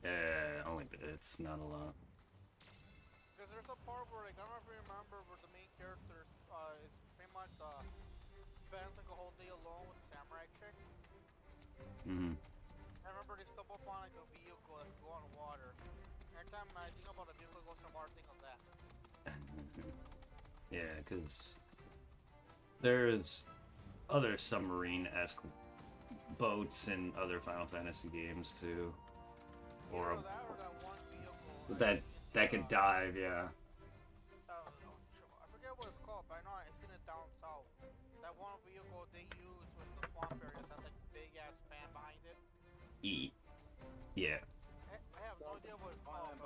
Only bits, not a lot. Because there's a part where, like, I don't know if you remember, where the main character is pretty much spends like a whole day alone with the samurai chick. Mm-hmm. I remember they stumble upon like a vehicle that can go on water. Every time I think about a vehicle that goes on water, I think of that. Yeah, because there's other submarine-esque boats in other Final Fantasy games too, or Either that or that one vehicle that could dive. Yeah. I forget what it's called, but I know I've seen it down south. That one vehicle they use with the swamp areas has like big ass fan behind it. Yeah. I have no idea what it's called.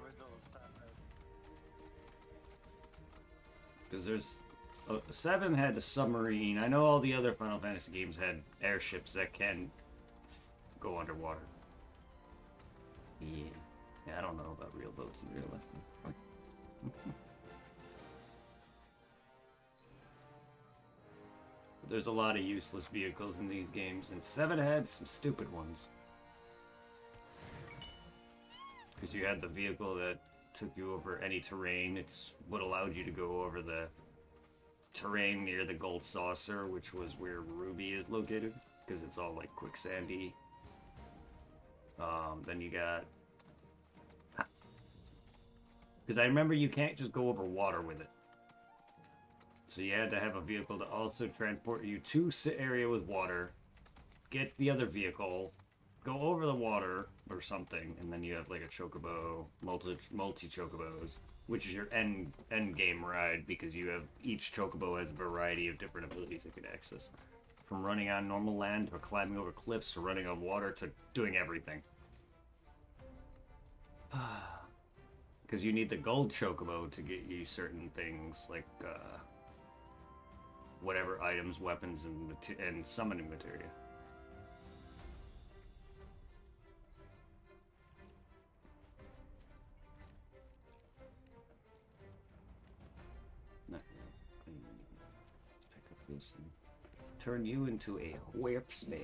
Because there's 7 had a submarine. I know all the other Final Fantasy games had airships that can go underwater. Yeah. Yeah, I don't know about real boats in real life. There's a lot of useless vehicles in these games, and 7 had some stupid ones. Because you had the vehicle that took you over any terrain. It's what allowed you to go over the terrain near the Gold Saucer, which was where Ruby is located, because it's all like quicksandy. Then you got... Because I remember you can't just go over water with it. So you had to have a vehicle to also transport you to the area with water, get the other vehicle, go over the water or something, and then you have like a chocobo, multi chocobos, which is your end game ride, because you have each chocobo has a variety of different abilities it can access, from running on normal land to climbing over cliffs to running on water to doing everything. Because you need the gold chocobo to get you certain things like whatever items, weapons, and summoning materia. No, let's pick up this and turn you into a warp spin.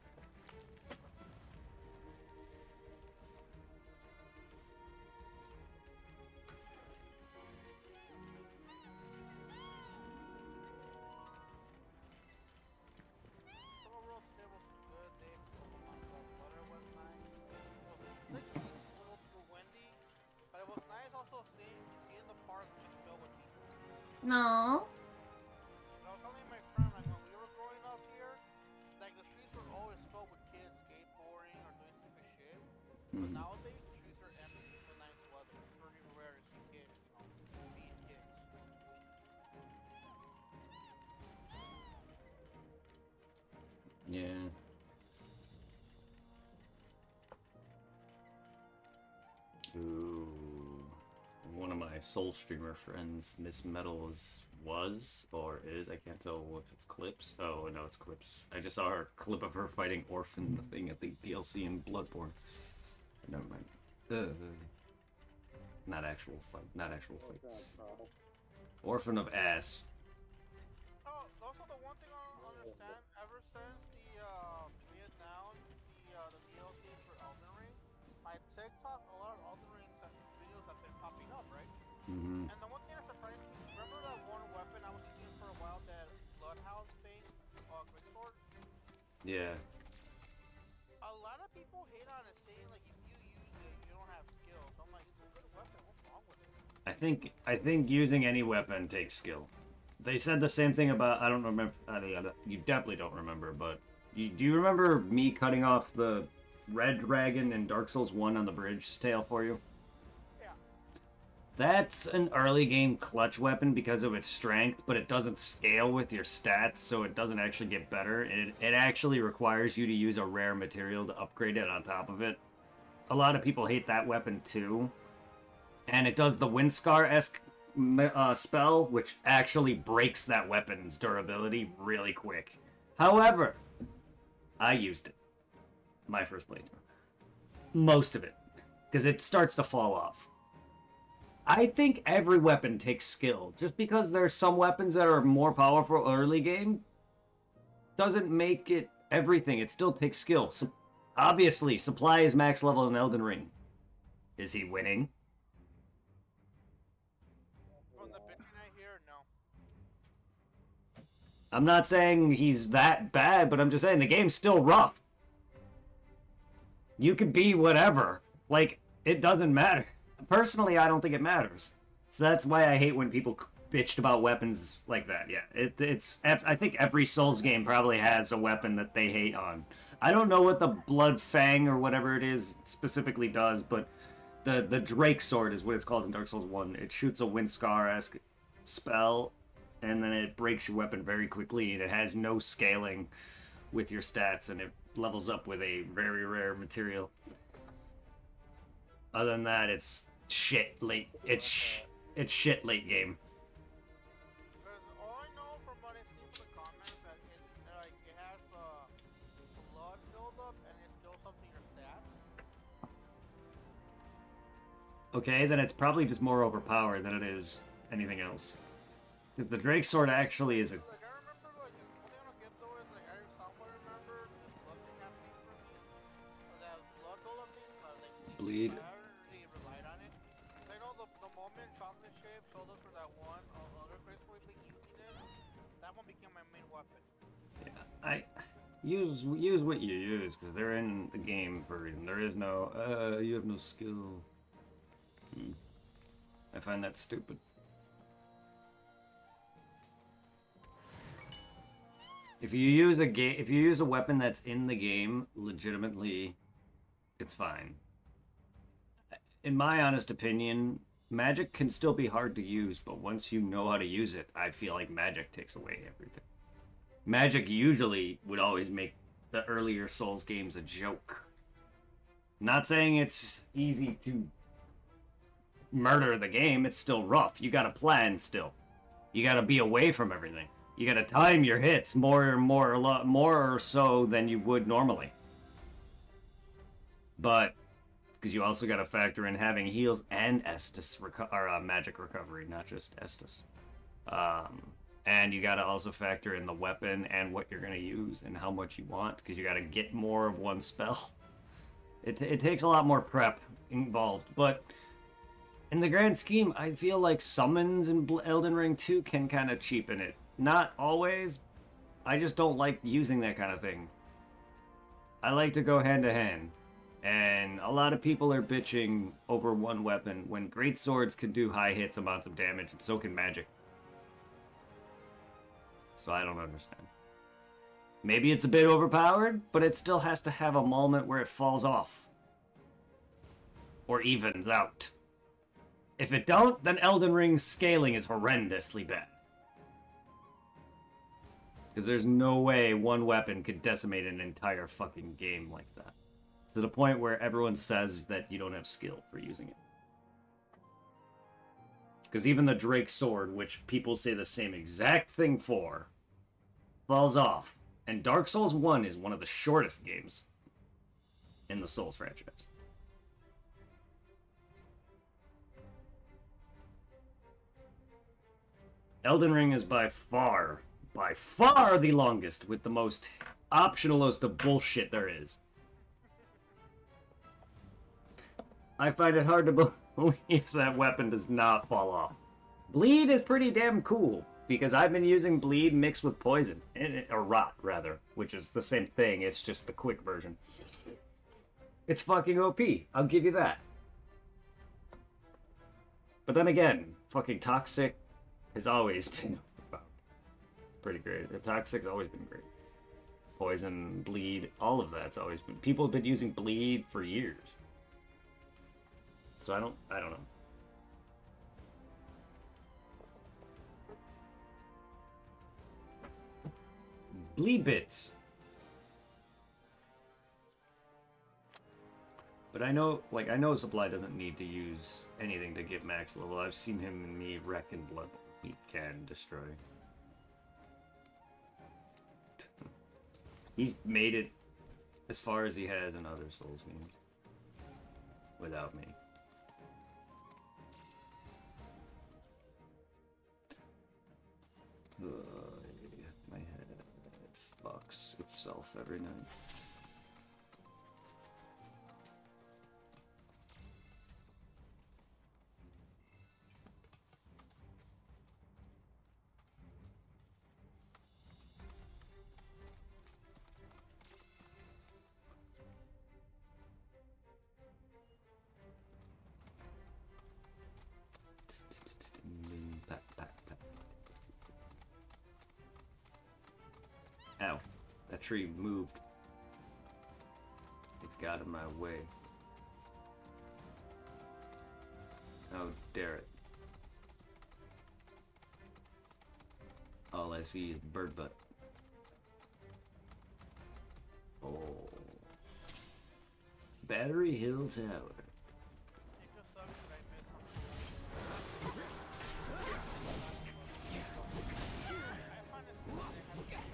No. I was telling my friend, like, when we were growing up here, like, the streets were always filled with kids skateboarding or doing stupid shit. But nowadays, the streets are empty for nice weather. It's pretty rare to see kids, being kids. Yeah. Ooh. One of my Soul Streamer friends, Miss Metal, was or is, I can't tell if it's clips. Oh, no, it's clips. I just saw her clip of her fighting Orphan, the thing at the DLC in Bloodborne. Never mind. Not actual fights. Orphan of Ass. Oh, also the one thing I don't understand, ever since the Vietnam, the DLC for Elden Ring, my TikTok, a lot of Elden Ring videos have been popping up, right? Mm-hmm. And the one thing that surprised me, remember that one weapon I was using for a while, that Bloodhound thing, Quicksword? Yeah. A lot of people hate on it, saying like if you use it, you don't have skills. I'm like, it's a good weapon. What's wrong with it? I think using any weapon takes skill. They said the same thing about, I don't remember, you definitely don't remember, but do you remember me cutting off the red dragon in Dark Souls 1 on the bridge's tail for you? Yeah. That's an early game clutch weapon because of its strength, but it doesn't scale with your stats, so it doesn't actually get better. It actually requires you to use a rare material to upgrade it on top of it. A lot of people hate that weapon too. And it does the Windscar-esque spell, which actually breaks that weapon's durability really quick. However, I used it. My first playthrough. Most of it. Because it starts to fall off. I think every weapon takes skill. Just because there's some weapons that are more powerful early game doesn't make it everything. It still takes skill. So, obviously, supply is max level in Elden Ring. Is he winning? From the bitching I hear, no. I'm not saying he's that bad, but I'm just saying the game's still rough. You could be whatever. Like, it doesn't matter. Personally, I don't think it matters. So that's why I hate when people bitched about weapons like that. Yeah, I think every Souls game probably has a weapon that they hate on. I don't know what the Blood Fang or whatever it is specifically does, but the Drake Sword is what it's called in Dark Souls 1. It shoots a Windscar-esque spell, and then it breaks your weapon very quickly, and it has no scaling with your stats, and it levels up with a very rare material. Other than that, it's shit late. It's shit late game. Because all I know from what I see from the comments that it has blood buildup and it still something your stats. Okay, then it's probably just more overpowered than it is anything else. Because the Drake Sword actually is a... Like I remember, like one thing I don't get though is like I somewhere remember this blood thing happening for me. That blood buildup thing, like Bleed. I already relied on it. I know the moment Chocolate Shape showed us for that one other gracefully thing using it, that one became my main weapon. Yeah, I... Use what you use, because they're in the game for a reason. There is no, you have no skill. I find that stupid. If you use a weapon that's in the game, legitimately, it's fine. In my honest opinion, magic can still be hard to use, but once you know how to use it, I feel like magic takes away everything. Magic usually would always make the earlier Souls games a joke. Not saying it's easy to murder the game, it's still rough. You gotta plan still. You gotta be away from everything. You gotta time your hits a lot more so than you would normally. But because you also gotta factor in having heals and Estus magic recovery, not just Estus. And you gotta also factor in the weapon and what you're gonna use and how much you want, because you gotta get more of one spell. It takes a lot more prep involved, but in the grand scheme, I feel like summons in Elden Ring 2 can kind of cheapen it. Not always. I just don't like using that kind of thing. I like to go hand to hand. And a lot of people are bitching over one weapon when great swords can do high hits amounts of damage, and so can magic. So I don't understand. Maybe it's a bit overpowered, but it still has to have a moment where it falls off. Or evens out. If it don't, then Elden Ring's scaling is horrendously bad. Because there's no way one weapon could decimate an entire fucking game like that. To the point where everyone says that you don't have skill for using it. Because even the Drake Sword, which people say the same exact thing for, falls off. And Dark Souls 1 is one of the shortest games in the Souls franchise. Elden Ring is by far the longest, with the most optionalist of bullshit there is. I find it hard to believe that weapon does not fall off. Bleed is pretty damn cool, because I've been using bleed mixed with poison, or rot, rather, which is the same thing, it's just the quick version. It's fucking OP, I'll give you that. But then again, fucking Toxic has always been pretty great. The Toxic's always been great. Poison, bleed, all of that's always been... People have been using bleed for years. So I don't know. Bleed bits. But I know Supply doesn't need to use anything to get max level. I've seen him and me wreck in Blood Bowl. He can destroy. He's made it as far as he has in other Souls games. Without me. My head fucks itself every night. Ow. That tree moved. It got in my way. How dare it. All I see is bird butt. Oh. Battery Hill Tower. It just sucks that I missed something. I find it silly they have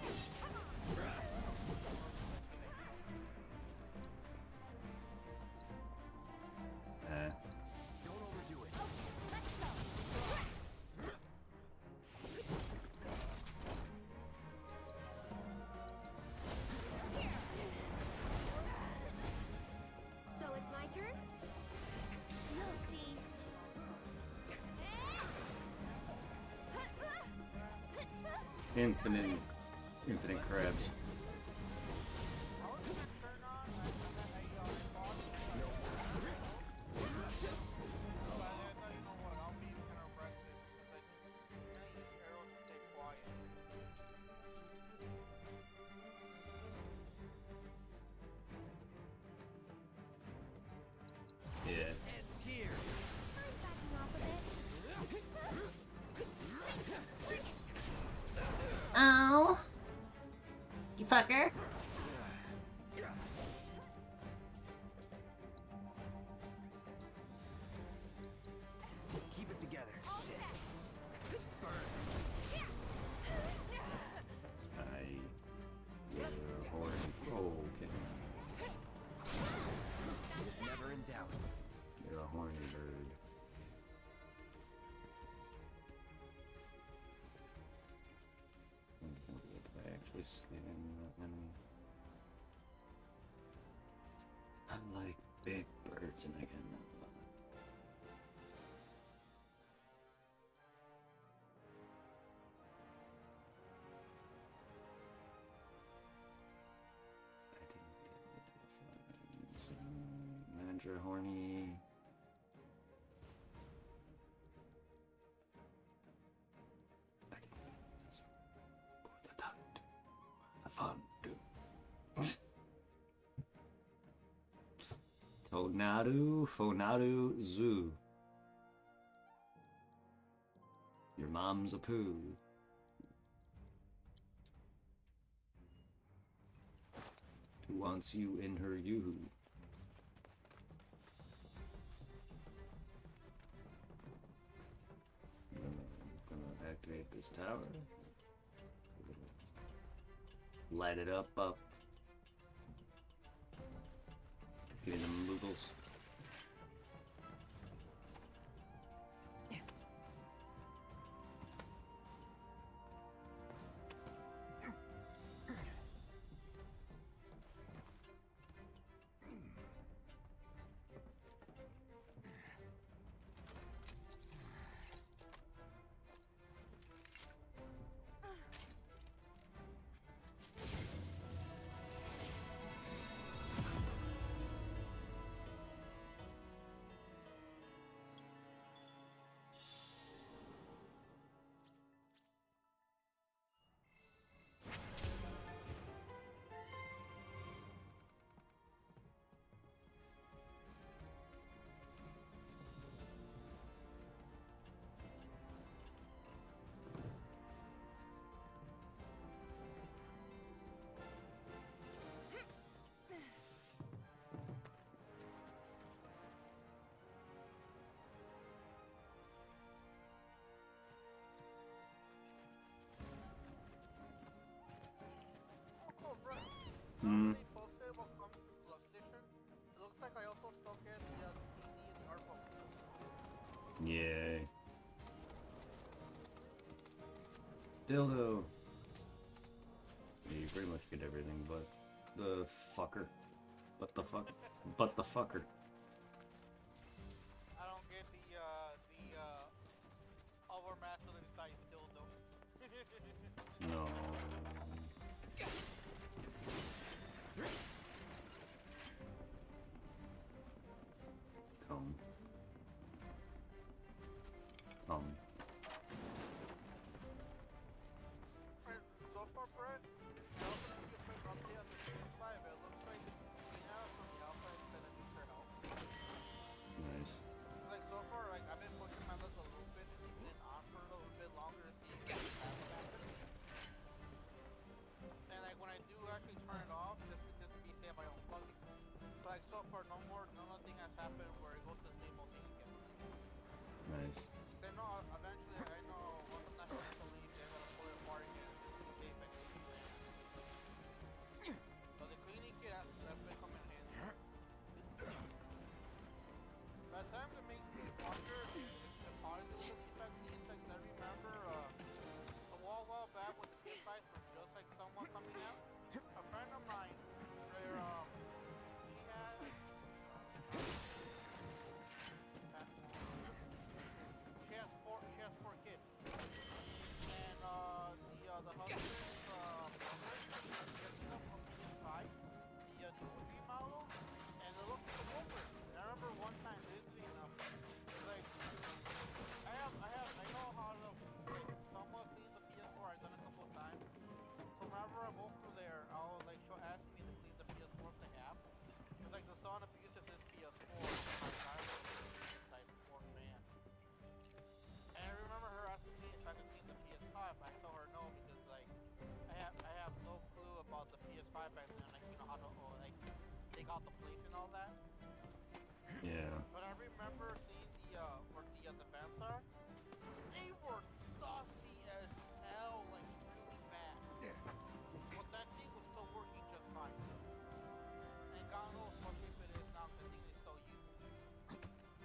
Don't overdo it. So it's my turn? You'll see. Infinite crabs. I was gonna turn on I thought but I thought, you know what, I'll be kind of aggressive because I use arrows to stay quiet. Yeah. Ends here. I'm backing off a bit. Oh. You fucker. Keep it together. I was a horn. Oh, okay. It's never in doubt. You're a horny bird. Did I actually skin that enemy? I like big birds and I get none. Manager horny. I didn't get this. Oh, the duck. The fun, dude. Tonadu, Fonadu, Zoo. Your mom's a poo. Who wants you in her yoo-hoo? I'm gonna activate this tower. Light it up. Give me them moogles. Oh, bro. Hmm. Somebody posted about comes to Slug Edition. It looks like I also still get the CD and the art book. Yay. Dildo. Yeah, you pretty much get everything but the fucker. But the fuck. But the fucker. I don't get the overmaster that decides dildo. No. Come. So far, Brett, like so far, nothing has happened where it goes to the same old thing again. Nice. They know eventually. I know once I'm not going to leave, they're gonna pull it apart again. It's safe and clean. So the cleaning kit has been coming in handy. By the time to make things longer, the probably do the defect the insects. I remember a while back when the PS5s were just like someone coming out. A friend of mine, where she has four kids, and the husband's gets up on PS5, the 2 model, and it looks like a Wolverine. And I remember one time, weirdly enough, it's like I know how to like somewhat clean the PS4. I've done it a couple of times. So whenever I go through there, she'll ask me to clean the PS4 they have. It's like the son abuses his PS4. Type 4 fan. And I remember her asking me if I could clean the PS5. I told her no because like I have no clue about the PS5 back then, like you know how to like take out the place and all that. Yeah. But I remember seeing where the vents are. They were dusty as hell, like really bad. But that thing was still working just fine. And God knows what shape it is now, because the thing is still used.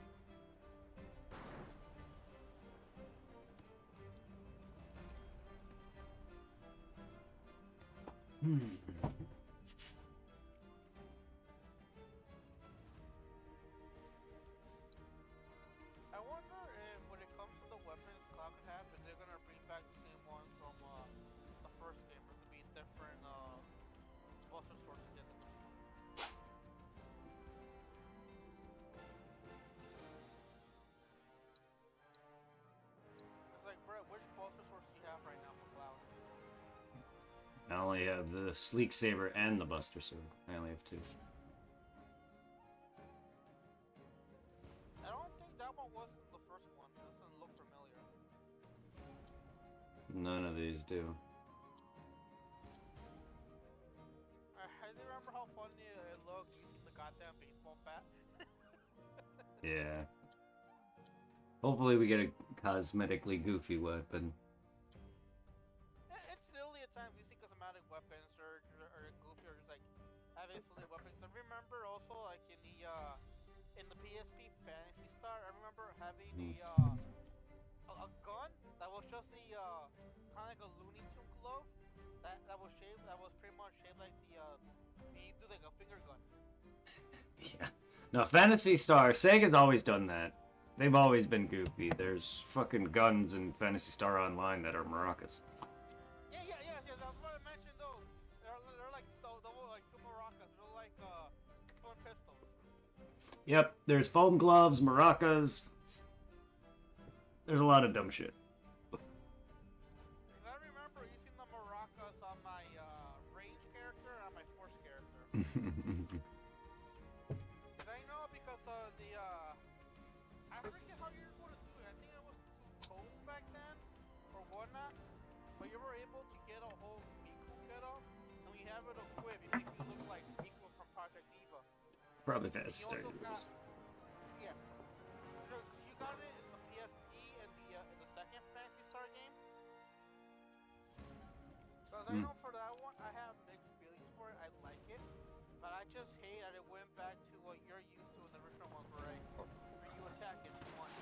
I wonder if, when it comes to the weapons Cloud could have, if they're gonna bring back the same ones from the first game, or could be different Buster Swords, I guess. It's like, bro, which Buster Swords do you have right now for Cloud? I only have the Sleek Saber and the Buster Sword. I only have 2. I don't think that one was the first one. It doesn't look familiar. None of these do. I do remember how funny it looked using the goddamn baseball bat. Yeah. Hopefully we get a cosmetically goofy weapon. It's silly at times using cosmetic weapons or goofy or just like having silly weapons. I remember also like in the PSP Fantasy Star, I remember having a gun that was just the kind of like a Looney Tune glove that was pretty much shaped like the you do like a finger gun. Yeah. No, Phantasy Star, Sega's always done that. They've always been goofy. There's fucking guns in Phantasy Star Online that are maracas. Yeah. That's what I mentioned. Those they're like like 2 maracas. They're like twin pistols. Yep, there's foam gloves, maracas. There's a lot of dumb shit. I remember using the maracas on my range character and my force character. I know because I forget how you were going to do it. I think it was too cold back then or whatnot. But you were able to get a whole Miku kit up, and we have it equipped. It makes you look like Miku from Project Eva. Probably Phantasy Star Yeah. So you got it in the PSP and the second Fantasy Star game. Because I know for that one, I have mixed feelings for it. I like it, but I just hate that it went back to what you're used to in the original one, where you attack it once.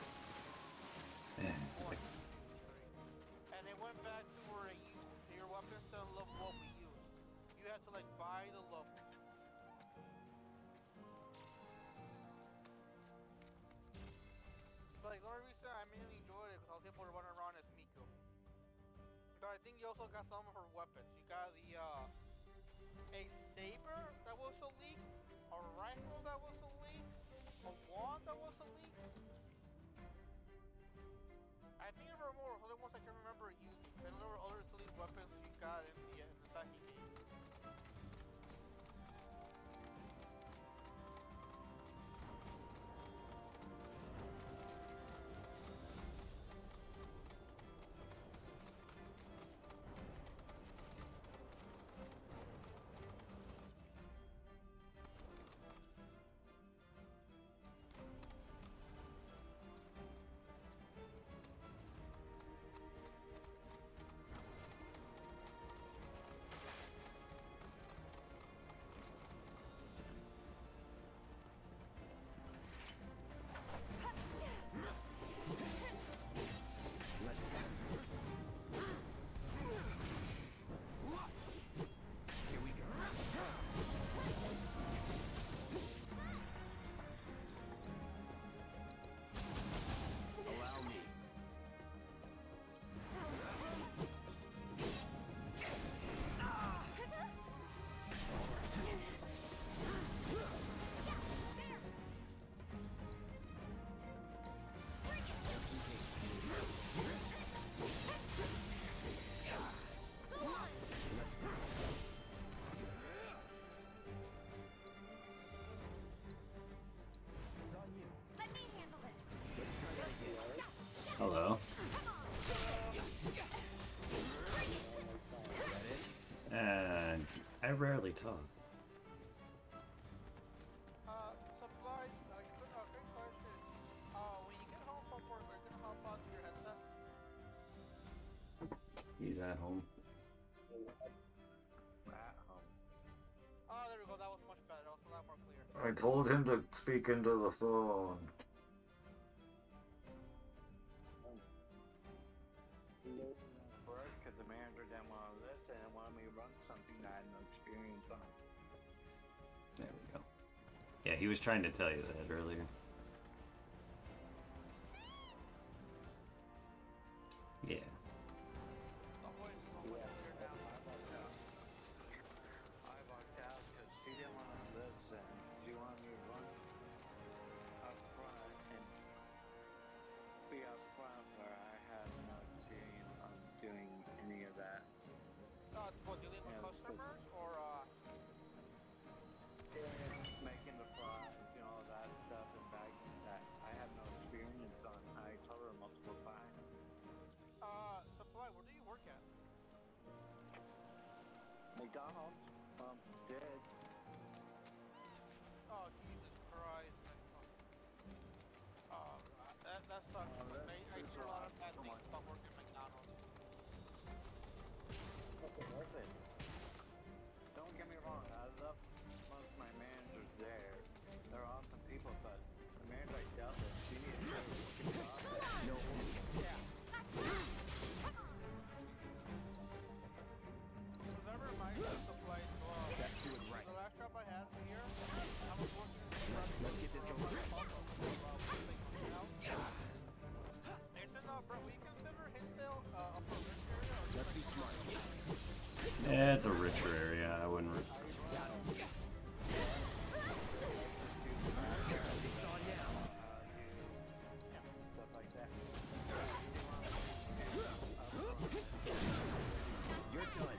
And it went back to where your weapons don't level up with you. You had to like buy the level. But like the only reason I mainly enjoyed it because I was able to run around as Miku. But I think you also got some of her weapons. You got a saber that was elite, a rifle that was elite, a wand that was elite. I think there were more other ones I can remember using. And there were other elite weapons you got in the second game. rarely talk. Supply, great question. When you get home from work, are you gonna hop on your headset? He's at home. At home. Oh, there we go. That was much better. That was a lot more clear. I told him to speak into the phone. Because the manager didn't want to listen and wanted me to run something that I had no experience on. There we go. Yeah, he was trying to tell you that earlier. Yeah. The voice is so much clearer now. I walked out because she didn't want to listen. She wanted me to run up front and be up front where I had no experience on doing any of that. What, dealing with customers or Making the fries, you know, all that stuff and bagging that I have no experience on. I told her multiple times. Supply, where do you work at? McDonald's, did. Oh, Jesus Christ. Oh, that sucks. I hear a lot of bad things about working at McDonald's. It's worth it. Don't get me wrong, I love most of my managers there. They're awesome people, but the manager I dealt with, she needed to do a good job. No. Yeah. That reminds me of Supply as well. Let's do it right. The last job I had here, I was working in the restaurant. Let's get this over with. Isn't Brett, we consider Hinsdale upper rich area? Or Let's be smart. Yeah, it's a richer area. I wouldn't. It's on now. Stuff like that. You're done.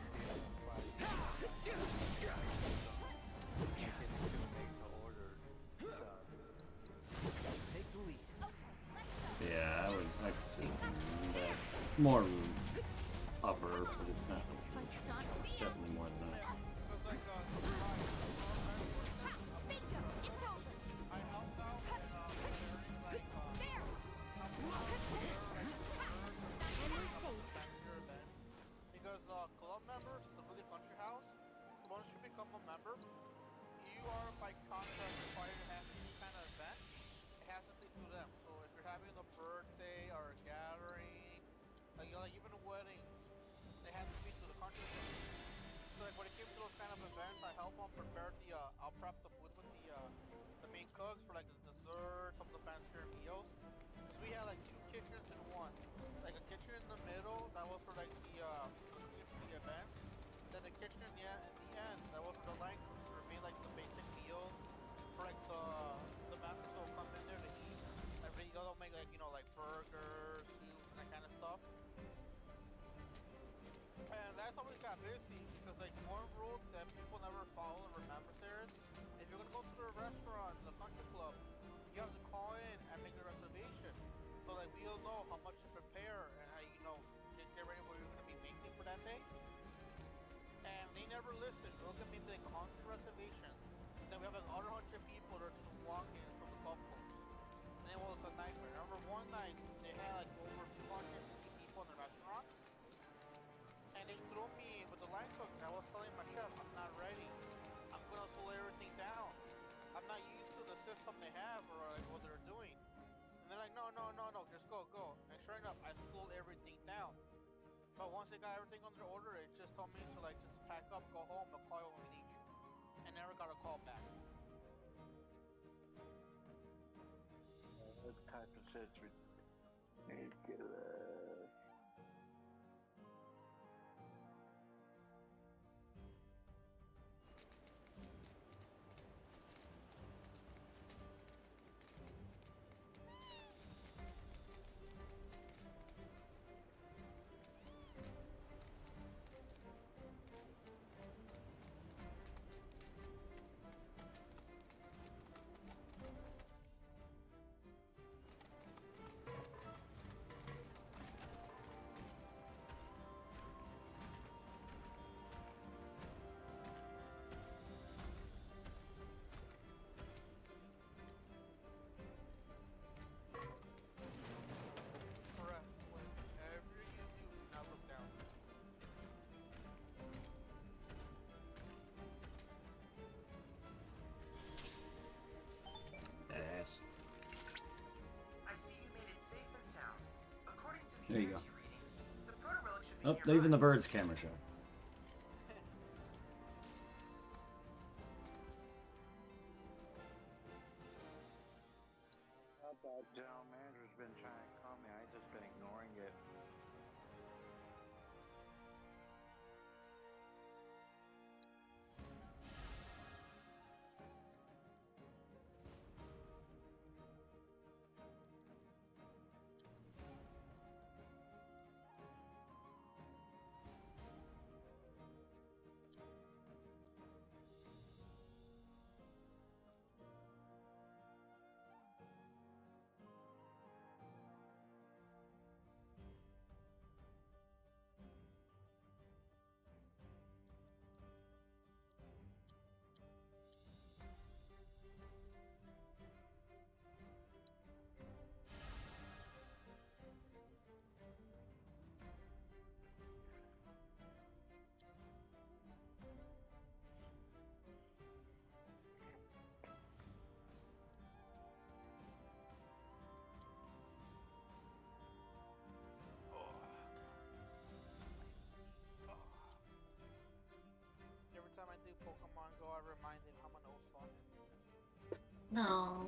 Take the lead. Yeah, I could see that. More room. Upper, but it's not. It's definitely more than that. Because like, Bingo! It's over! I helped out in like, There! And we're safe. because club members, the Really Country House, once you become a member, you are by contract required to have any kind of event. It has to be through them. So if you're having a birthday or a gathering, like, you know, like even a wedding, they have to be through the country club. So like when it comes to those kind of events, I help them prepare the, I'll prep the food with the main cooks for like the desserts, some of the fancier meals. So we had like two kitchens in one. Like a kitchen in the middle, that was for like the event. Then the kitchen in the end, that was for the line cooks, for made like the basic meals for like the members that will come in there to eat. Like they'll make like, you know, like burgers, soup, and that kind of stuff. And that's always got busy because like one rule that people never follow or remember there is if you're gonna go to the restaurant, the country club, you have to call in and make a reservation. So like we'll know how much to prepare and how, you know, get ready what you're gonna be making for that day. And they never listen. We'll get maybe like 100 reservations. Then we have like other 100 people that are just walking from the golf course. And it was a nightmare. I remember one night they had like over 250 people in the restaurant. And they threw me with the line cook. I was telling my chef, I'm not ready. I'm gonna slow everything down. I'm not used to the system they have or like what they're doing. And they're like, no, just go. And sure enough, I slowed everything down. But once they got everything under order, it just told me to like just pack up, go home, and call you when we need you. And never got a call back. This type of shit's ridiculous. There you go. Oh, even the birds camera shot. General manager's been trying to call me. I just been ignoring it. Every time I do Pokemon Go, I reminded how my nose fucking. No.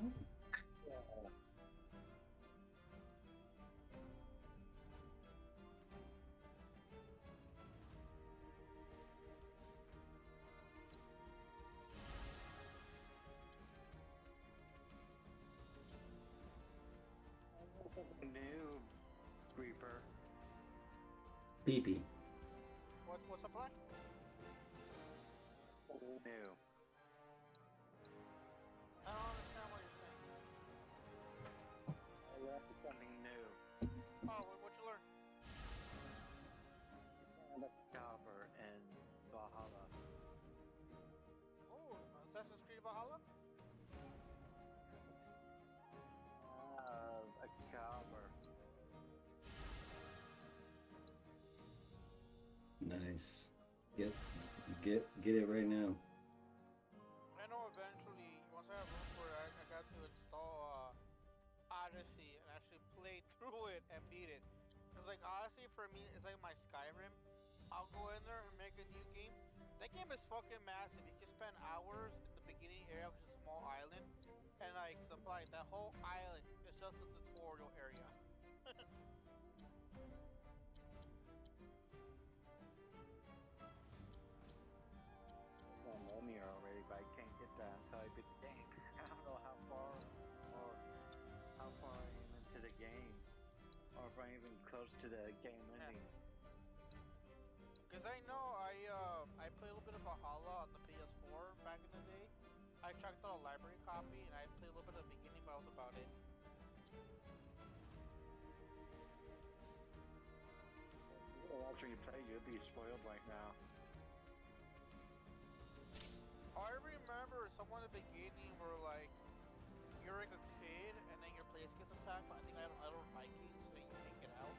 New Reaper. Pee-pee. What's the plan? New. I don't understand what you're saying. I learned something new. Oh, what'd you learn? Caliber and Valhalla. Oh, Assassin's Creed Valhalla? A Caliber. Nice. Get it right now. I know eventually, once I have room for it, I got to install Odyssey and actually play through it and beat it. Cause like Odyssey for me is like my Skyrim. I'll go in there and make a new game. That game is fucking massive. You can spend hours in the beginning area, which is a small island, and like supply that whole island is just a tutorial area. I'm on here already, but I can't get that until I beat the game. I don't know how far I am into the game, or if I'm even close to the game ending. Cause I know I played a little bit of Valhalla on the PS4 back in the day. I checked out a library copy and I played a little bit of the beginning, but that was about it. After you play, you'll be spoiled right now. I remember someone at the beginning were like, you're like a kid and then your place gets attacked, but I think I don't like it, so you take it out.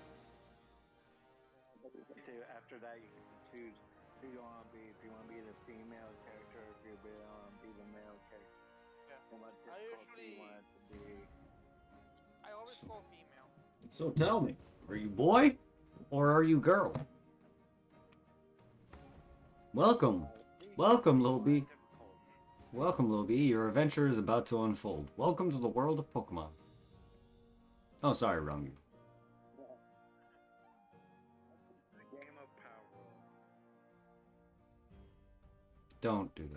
So after that, you can choose who you want to be. If you want to be the female character, or if you want to be the male character. Yeah. And what I difficulty you usually- want it to be. I always go female. So tell me, are you boy or are you girl? Welcome, Lil B. Welcome, Lil B. Your adventure is about to unfold. Welcome to the world of Pokemon. Oh, sorry, wrong. The game of power. Don't do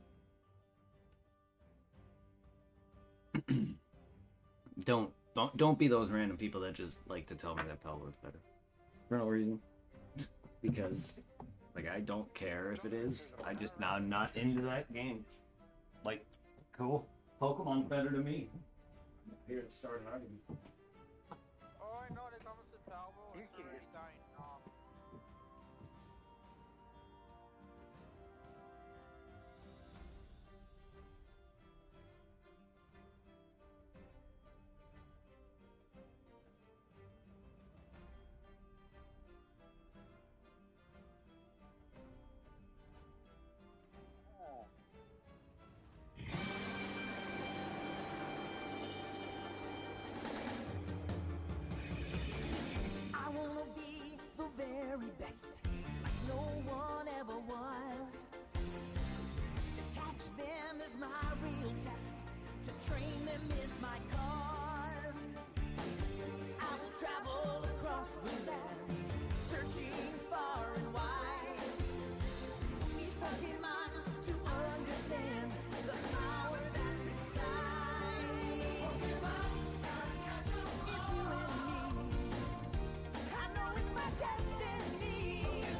that. Don't be those random people that just like to tell me that Palworld's better. For no reason. Because, like, I don't care if it is. I'm not into that game. Like, cool. Pokemon's better to me. I'm not here to start an argument. Oh, I know they come to Palworld, it's already dying off. very best, like no one ever was. To catch them is my real test, to train them is my cause. I will travel across the land, searching far and wide. These Pokemon to understand the power that's inside. Pokemon, it's you and me. I know it's my destiny.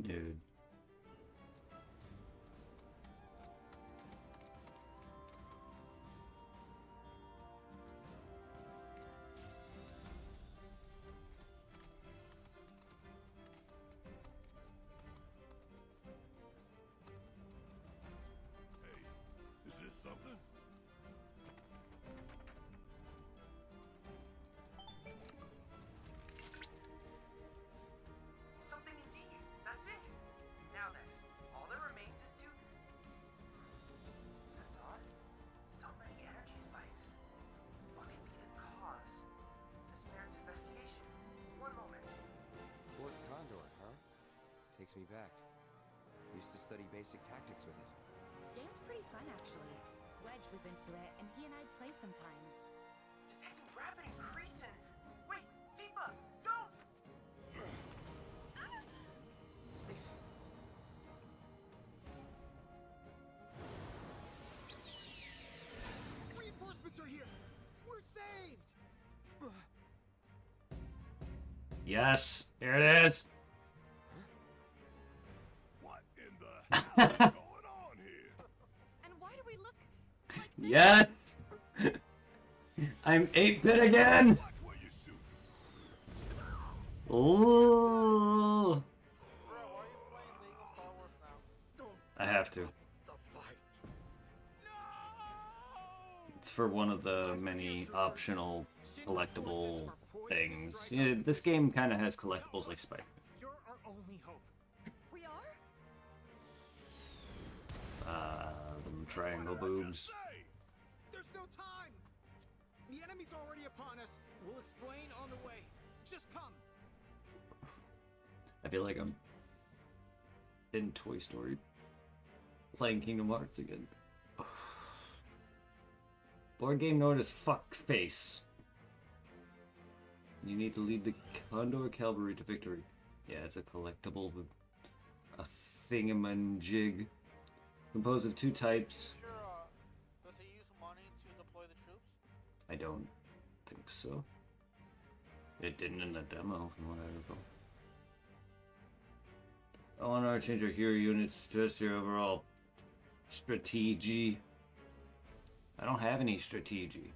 Dude. Is this something? Something indeed. That's it. Now then, all that remains is to... That's odd. So many energy spikes. What could be the cause? This merits investigation. One moment. Fort Condor, huh? Takes me back. Used to study basic tactics with it. Game's pretty fun, actually. Wedge was into it, and he and I'd play sometimes. Detecting rapid increase in... Wait, Tifa, don't! Reinforcements are here! We're saved! Yes, here it is. What in the hell is going on here? And why do we look like this? Yes. I'm 8-bit again. Watch where you shoot. Ooh. Bro, why are you playing Lego Star Wars now? I have to. The fight. It's for one of the many optional collectible things. Yeah, this game kind of has collectibles like Spider-Man. You're our only hope. We are? Them triangle boobs. Say, There's no time! The enemy's already upon us. We'll explain on the way. Just come. I feel like I'm in Toy Story playing Kingdom Hearts again. Board game notice fuck face. You need to lead the Condor Cavalry to victory. Yeah, it's a collectible, a thingamajig. Composed of 2 types. Sure, does he use money to deploy the troops? I don't think so. It didn't in the demo, from what I recall. I want to change our hero units to just your overall strategy. I don't have any strategy.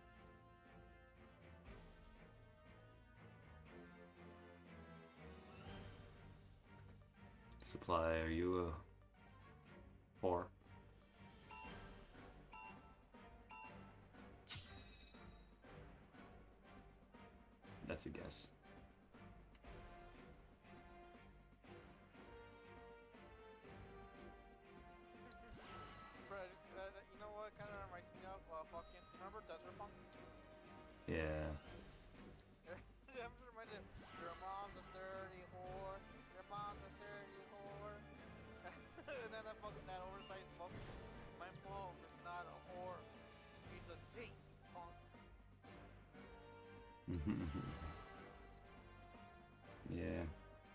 Supply, are you a whore? That's a guess. Fred, you know what kind of reminds me of? Fucking, remember Desert Punk? Yeah. I'm just reminded, your mom's a dirty whore, your mom's a dirty whore. And then that oversized fuck, my mom is not a whore, she's a thief, punk. Yeah.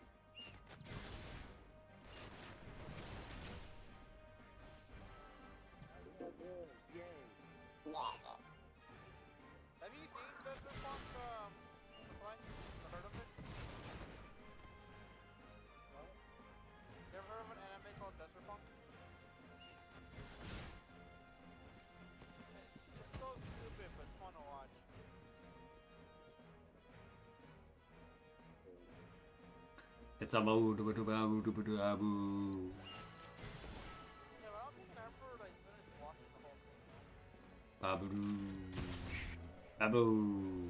Have you seen Desert Punk, like, heard of it? What? You ever heard of an anime called Desert Punk? It's so stupid, but it's fun to watch. It's a mode. Yeah, but I don't think I ever, like, finished watching the whole thing. Babu.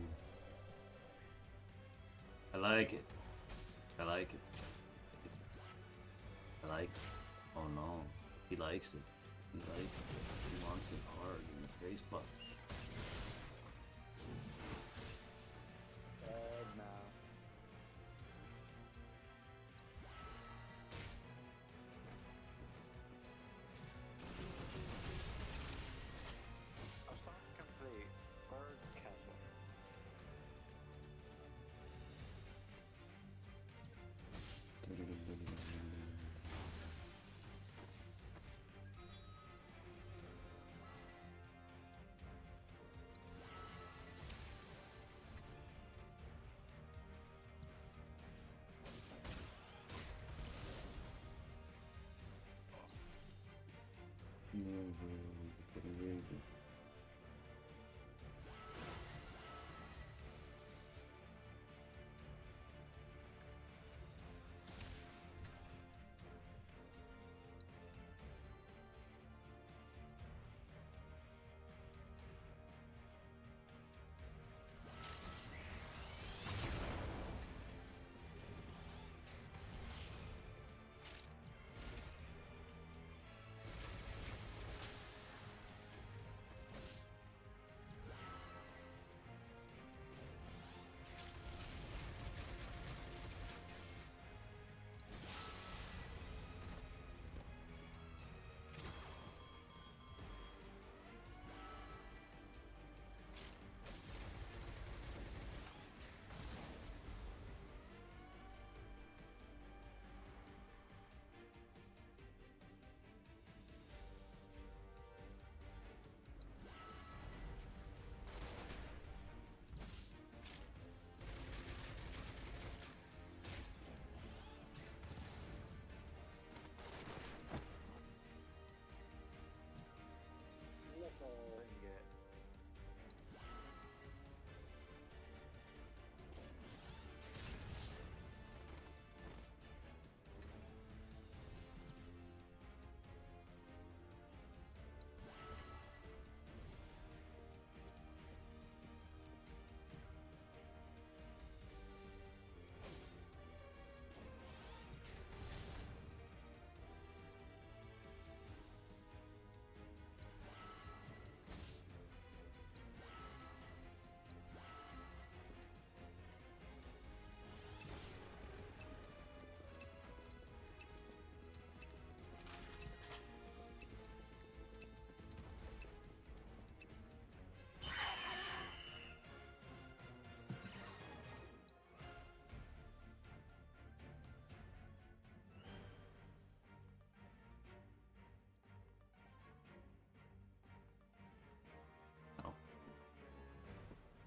I like it. I like it. I like it. Oh no. He likes it. He likes it. He wants it hard in the face butt. Dead now. Assault complete. Bird Castle.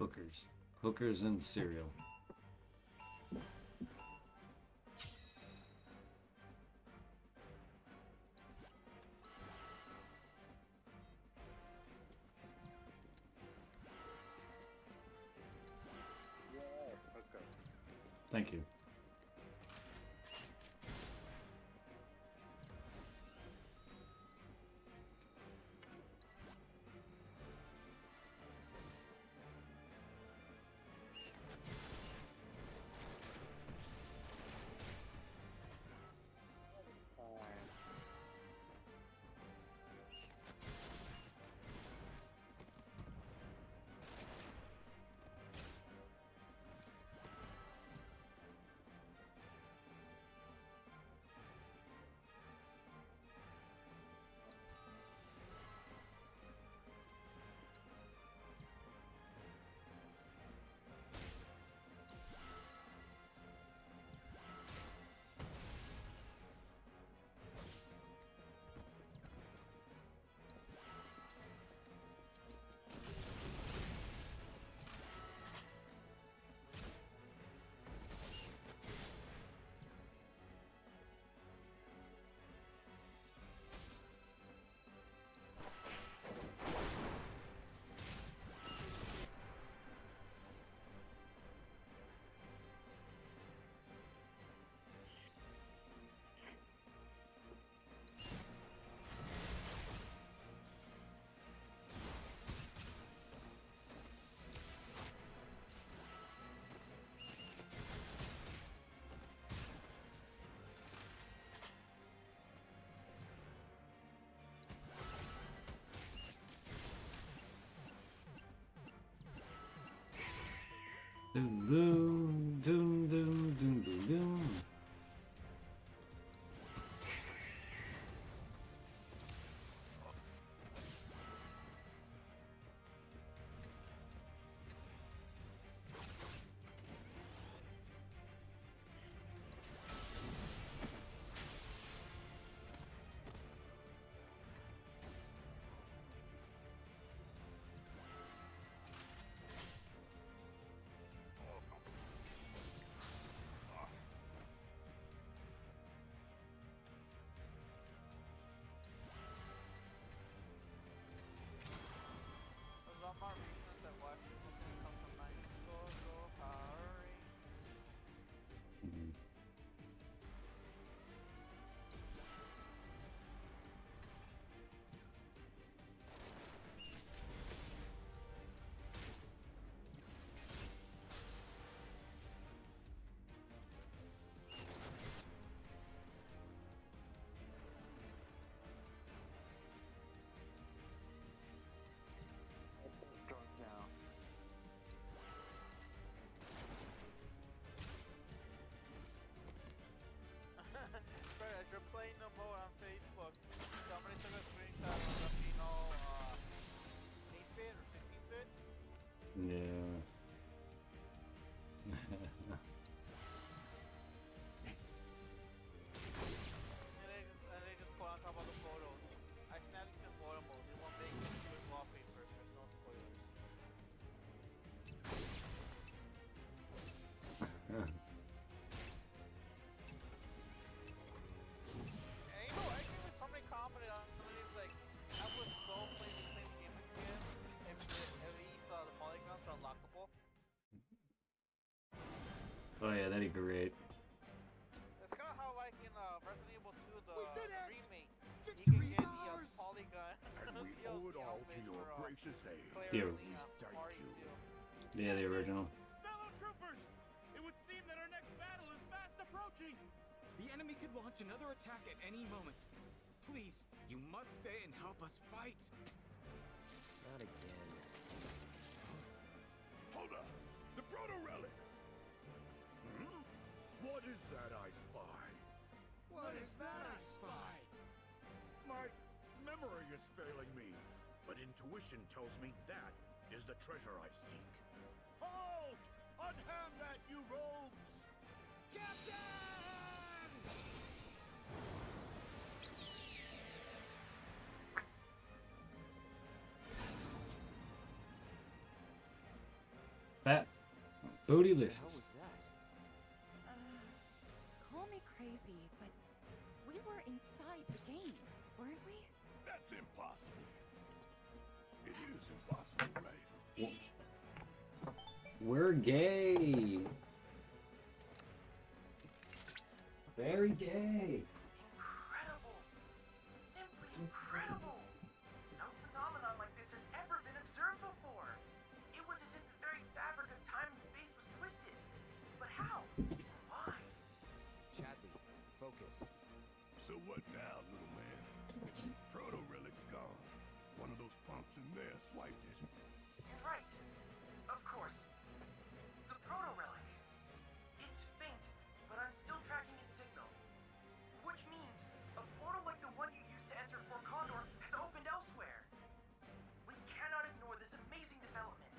Hookers. Hookers and cereal. Okay. Thank you. Doom, doom, doom, doom, doom, doom, doom. There's all more reasons that why people can come from Mexico so hurry. Start now. Fred, as you're playing the mode on Facebook, somebody took a screenshot of the Pino 8-bit or 16-bit. Yeah. And they just put on top of the photos. I snapped these in photo mode. They won't make it with wallpaper. There's no spoilers. And you know, actually, when somebody commented on some of these, like, I would so play the same game again if these the polygons are unlockable. Oh yeah, that'd be great. It's kind of how, like, in Resident Evil 2, the We did it! remake, you can Victory's get the ours! polygon. And we DLC owe it all to outfit your for, gracious aid. Claire Yeah. and We thank Marty you. too. Yeah, the original. Fellow troopers! It would seem that our next battle is fast approaching! The enemy could launch another attack at any moment. Please, you must stay and help us fight. Not again. Hold up! The proto-relic! Hmm? What is that I spy? What is that I spy? My memory is failing me, but intuition tells me that is the treasure I seek. Hold! Unhand that, you rogues! Captain! Bootylicious. How was that? Call me crazy, but we were inside the game, weren't we? That's impossible. It is impossible, right? We're gay. Very gay. Incredible! Simply incredible! No phenomenon like this has ever been observed before. It was as if the very fabric of time and space was twisted. But how? Why? Chadley, focus. So what now, little man? Proto-relic's gone. One of those punks in there swiped it. You're right. Of course. The proto-relic. It's faint, but I'm still tracking its signal. Which means a portal like the one you used to enter Fort Condor has opened elsewhere. We cannot ignore this amazing development.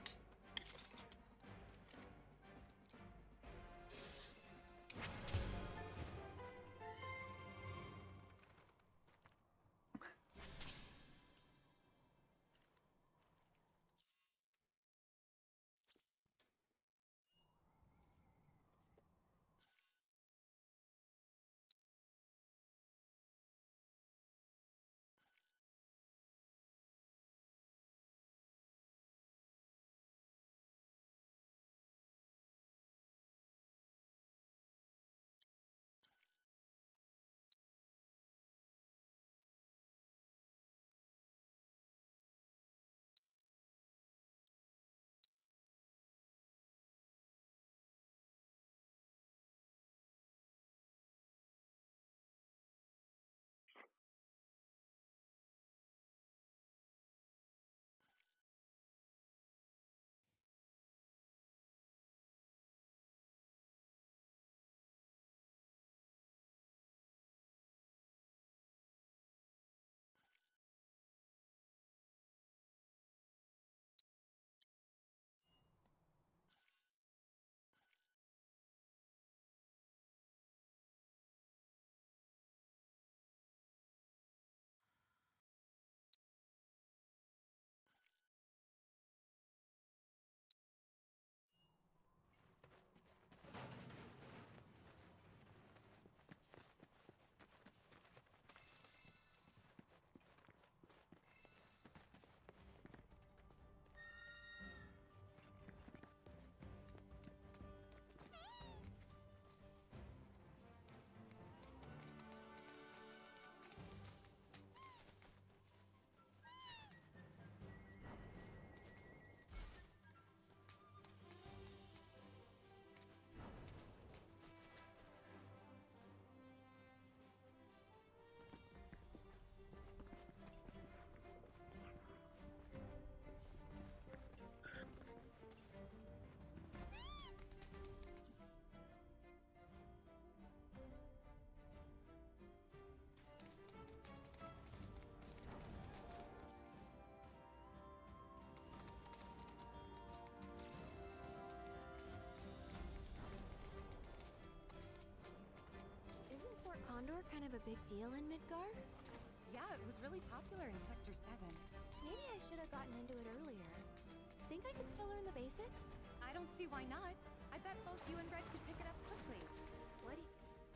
Isn't Fort Condor kind of a big deal in Midgar? Yeah, it was really popular in Sector 7. Maybe I should have gotten into it earlier. Think I could still learn the basics? I don't see why not. I bet both you and Reg could pick it up quickly. What do you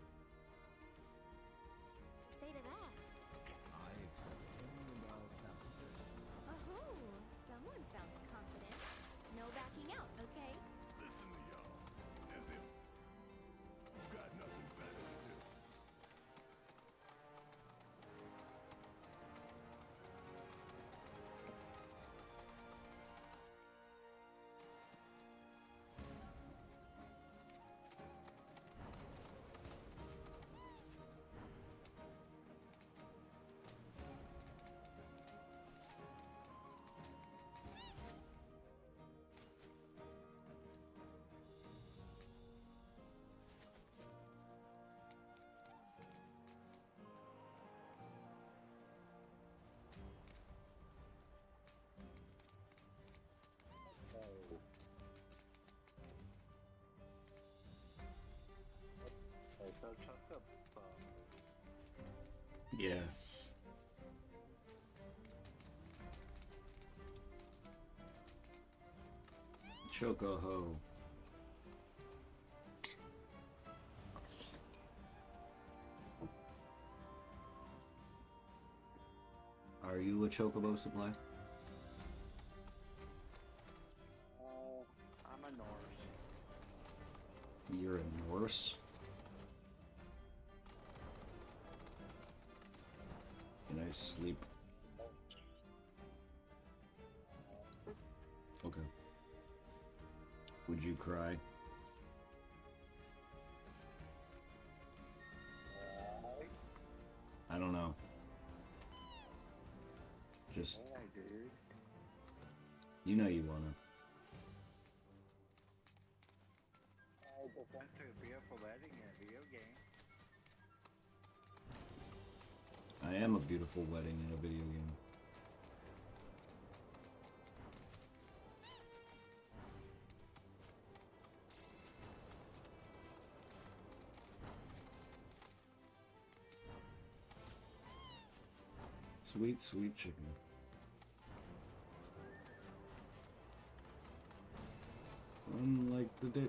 say to that? Oh, someone sounds confident. No backing out, okay? Listen to y'all. As if you've got nothing better to do. Yes. Chocoho. Are you a Chocobo supply? Oh, I'm a Norse. You're a Norse? Can I sleep? Okay. Would you cry? I don't know. Just, Yeah, dude. you know you wanna. Oh, but that's a beautiful wedding in a video game. I am a beautiful wedding in a video game. Sweet, sweet chicken. Unlike the dick.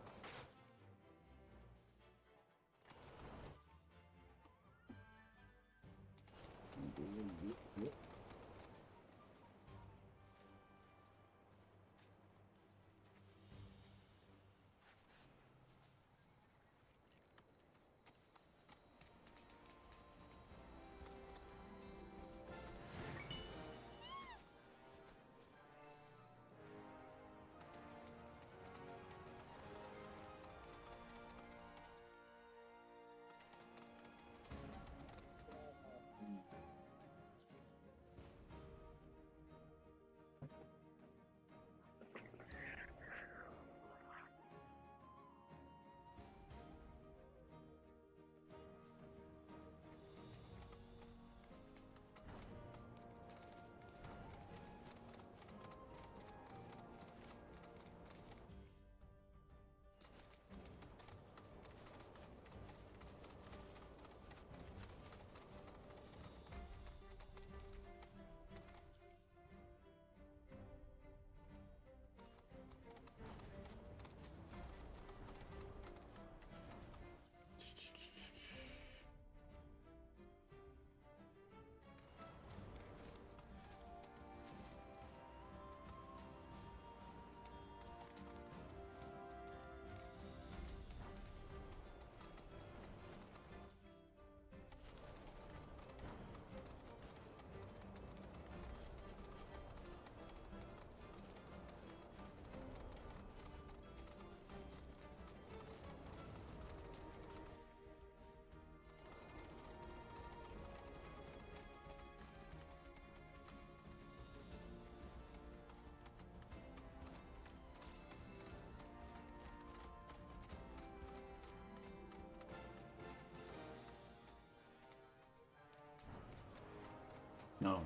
No.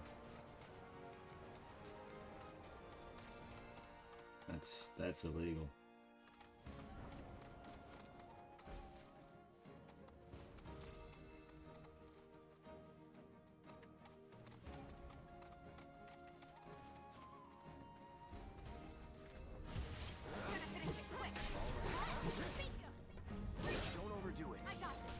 That's illegal. Don't overdo it. I got this.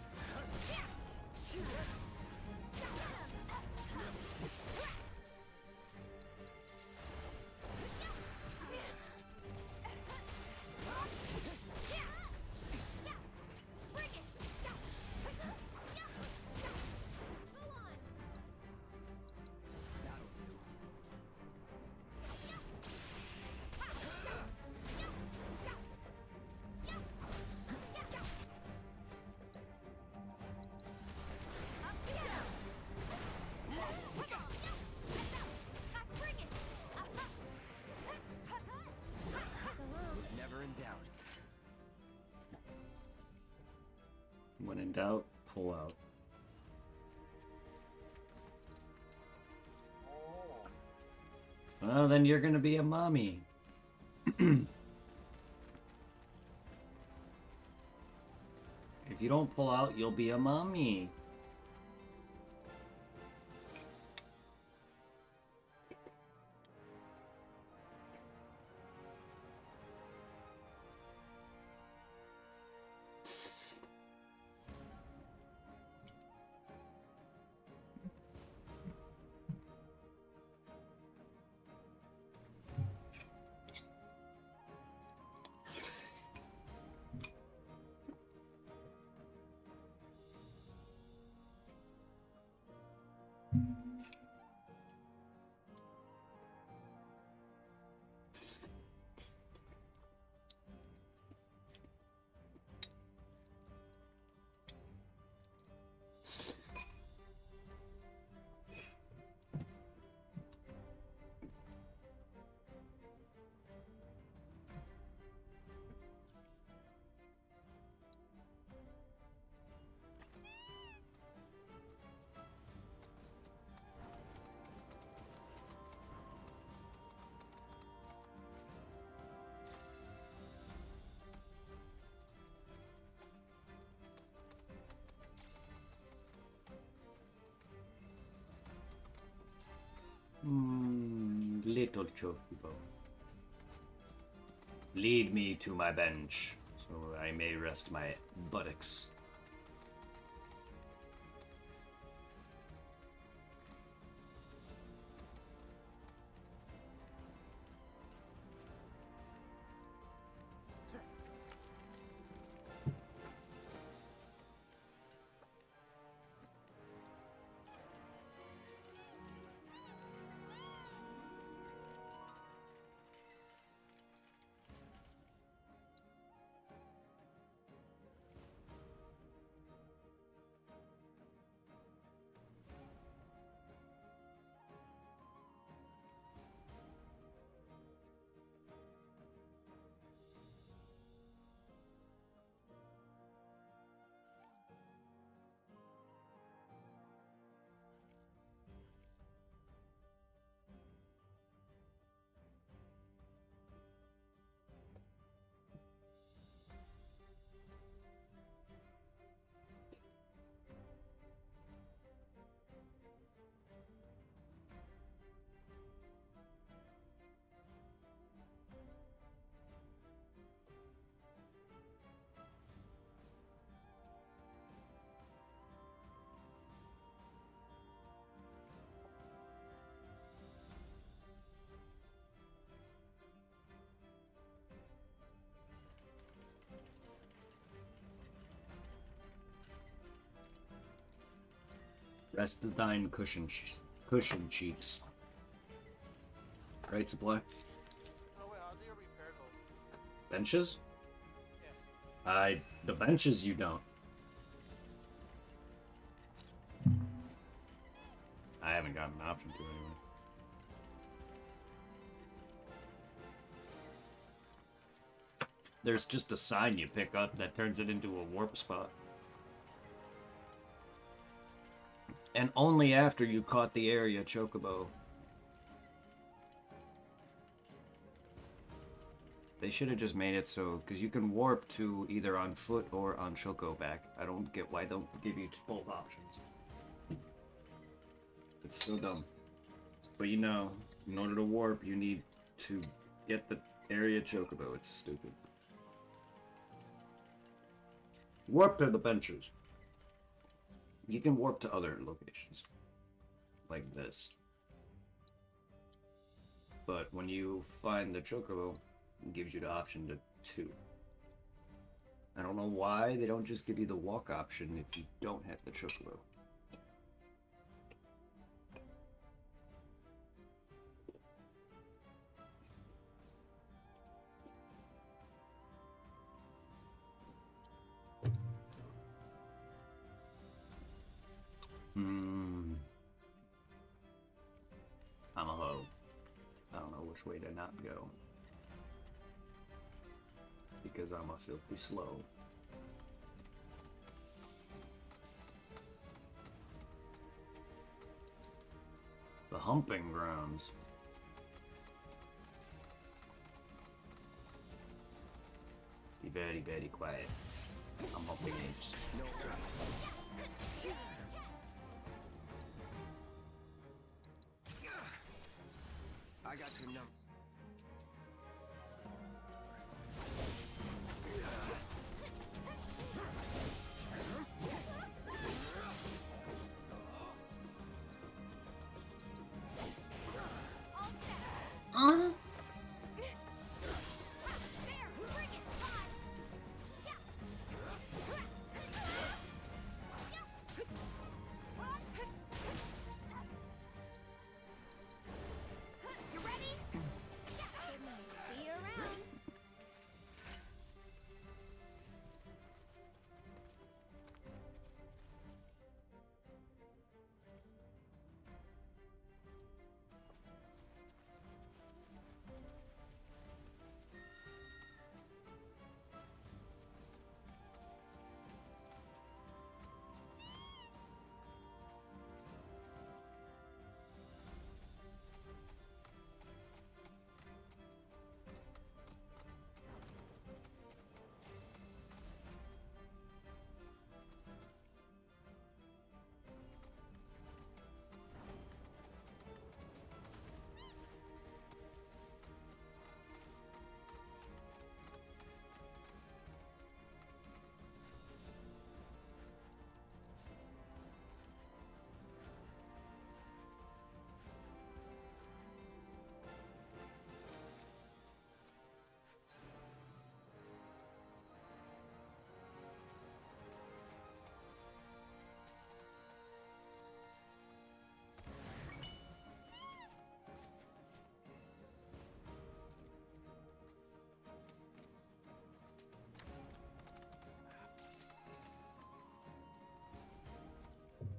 Never in doubt. When in doubt, pull out. Well, then you're gonna be a mommy. If you don't pull out, you'll be a mommy. Little Chocobo. Lead me to my bench, so I may rest my buttocks. Rest of thine cushion cheeks. Right, Supply? So wait, how do you repair those? Benches? Yeah. The benches you don't. I haven't gotten an option to anyway. There's just a sign you pick up that turns it into a warp spot. And only after you caught the area Chocobo. They should have just made it so, because you can warp to either on foot or on Choco back. I don't get why they don't give you both options. It's so dumb. But you know, in order to warp, you need to get the area Chocobo. It's stupid. Warp to the benches. You can warp to other locations. Like this. But when you find the Chocobo, it gives you the option to 2. I don't know why they don't just give you the walk option if you don't have the Chocobo. I'm a hoe. I don't know which way to not go. Because I'm a filthy slow. The humping grounds. Be very, very quiet. I'm humping apes. No problem. I got your number.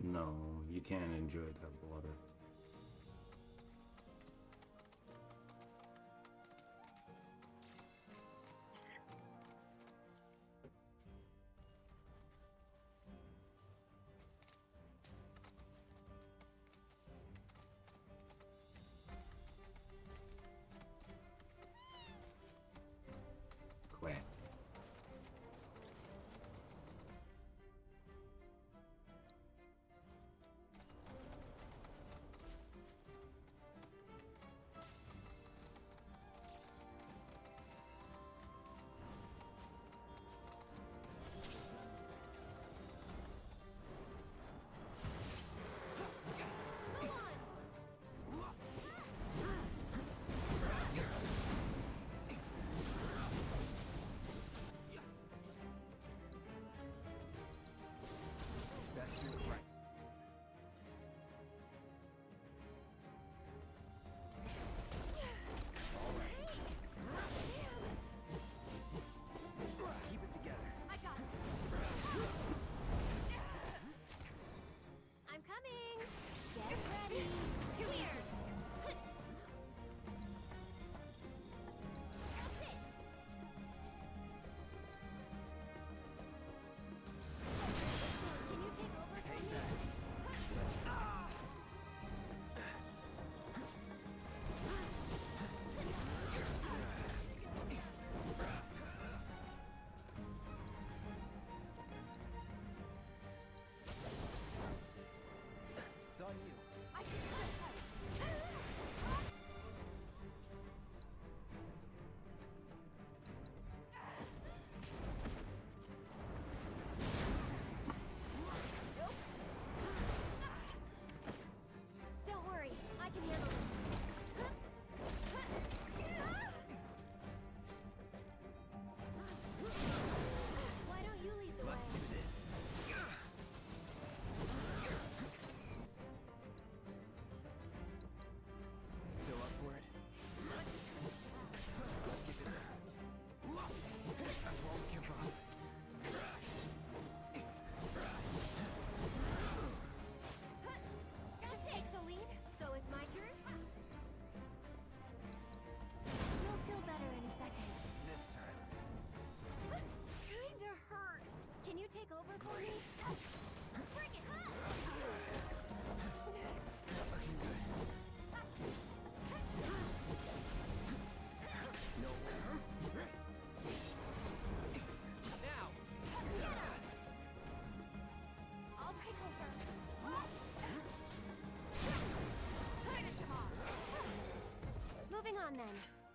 No, you can't enjoy that water. Quack. That's your right. Keep it together. I got it. I'm coming. Get ready. Too easy. That's it. Can you take over for me? It's on you. I can do it. Don't worry, I can handle this. Why don't you lead the way? Let's do this. Still up for it? Let's get this. I won't give up. Just take the lead, so it's my turn. You'll feel better in a second. This time. Kinda hurt. Can you take over for me? Bring it! No. Now. I'll take over. Finish him off. Moving on then.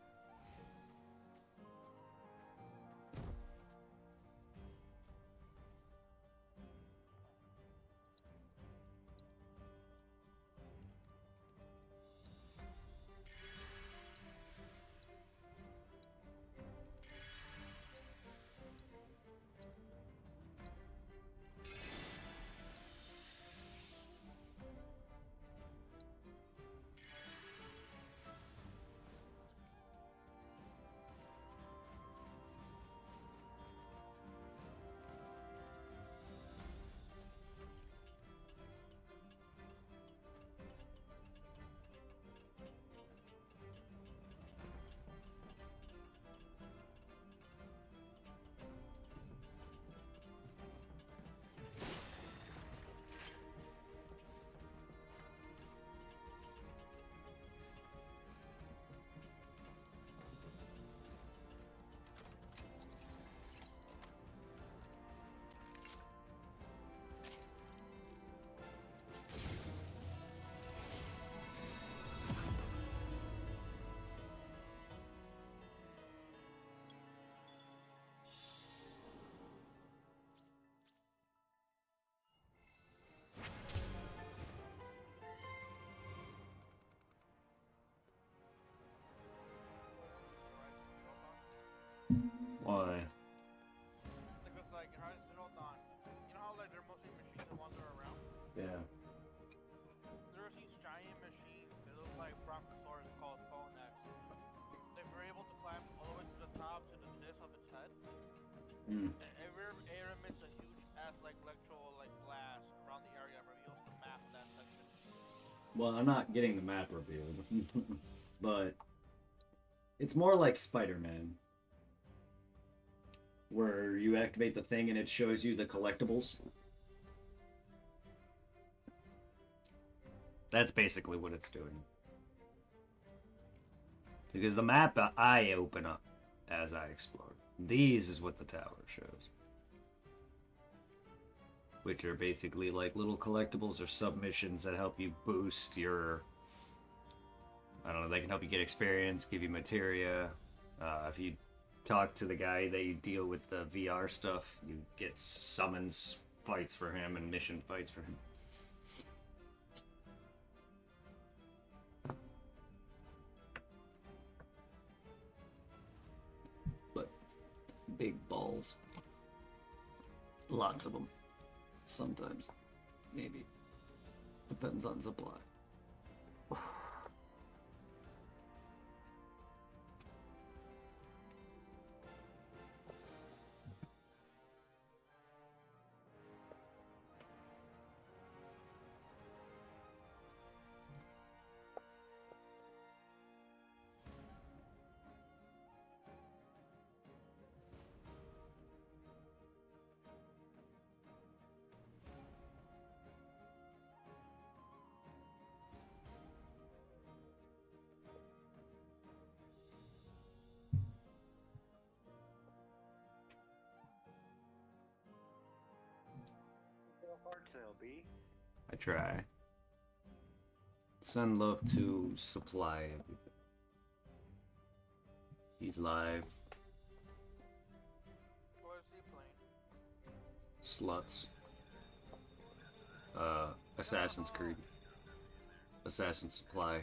Why? Because like Horizon Zero Dawn, you know how like they're mostly machines, the ones that are around. Yeah. There's these giant machines that look like Brachiosaurus called Phonex. They were able to climb all the way to the top to the disc of its head. Mm. And it emits a huge ass like electro like blast around the area and reveals Well, I'm not getting the map revealed, but it's more like Spider-Man, where you activate the thing and it shows you the collectibles. That's basically what it's doing. Because the map I open up as I explore. These is what the tower shows. Which are basically like little collectibles or submissions that help you boost your... I don't know, they can help you get experience, give you materia. If you talk to the guy that you deal with the VR stuff, you get summons fights for him and mission fights for him. But big balls. Lots of them. Sometimes. Maybe. Depends on supply. Hard sale, B. I try. Send love to supply everything. He's live. What is he playing? Sluts. Assassin's Creed. Assassin's Supply.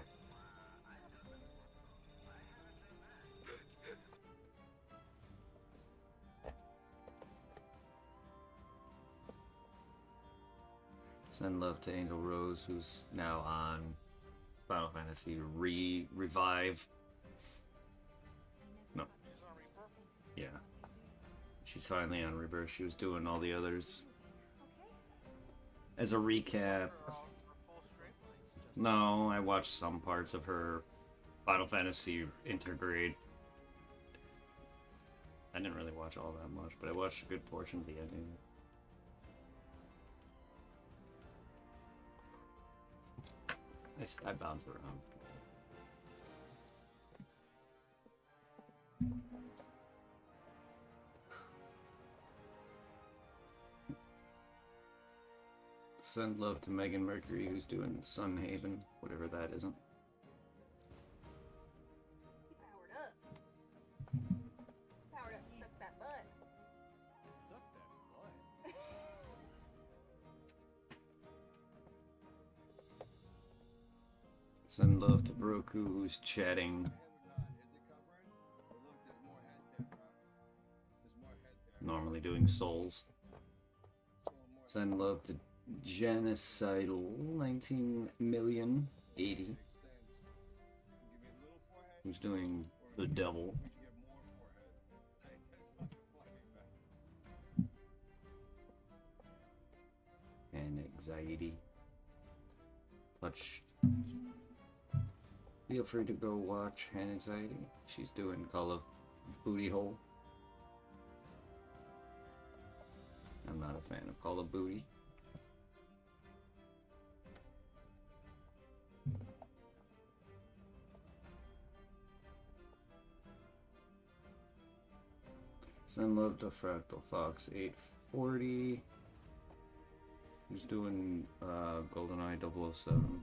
Send love to Angel Rose, who's now on Final Fantasy Revive. No. Yeah. She's finally on Rebirth. She was doing all the others. As a recap. No, I watched some parts of her Final Fantasy Intergrade. I didn't really watch all that much, but I watched a good portion of the ending. I bounce around. Send love to Megan Mercury, who's doing Sunhaven, whatever that isn't. He powered up. Powered up to suck that butt. Suck that butt. Send love to Broku, who's chatting. Normally doing souls. Send love to Genocidal 19,000,080, who's doing the devil. And anxiety. Touch. Feel free to go watch Hand Anxiety. She's doing Call of Booty Hole. I'm not a fan of Call of Booty. Send love to Fractal Fox 840. Who's doing GoldenEye 007.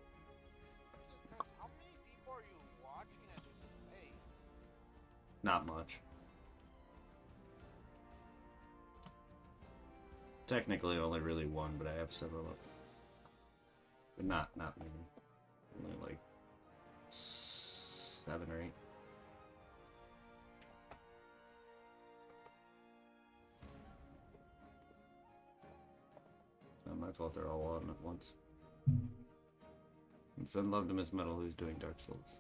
How many people are you watching at this play? Not much. Technically only really one, but I have several of them. But not many. Only like 7 or 8. Not my fault they're all on at once. And send love to Miss Metal, who's doing Dark Souls.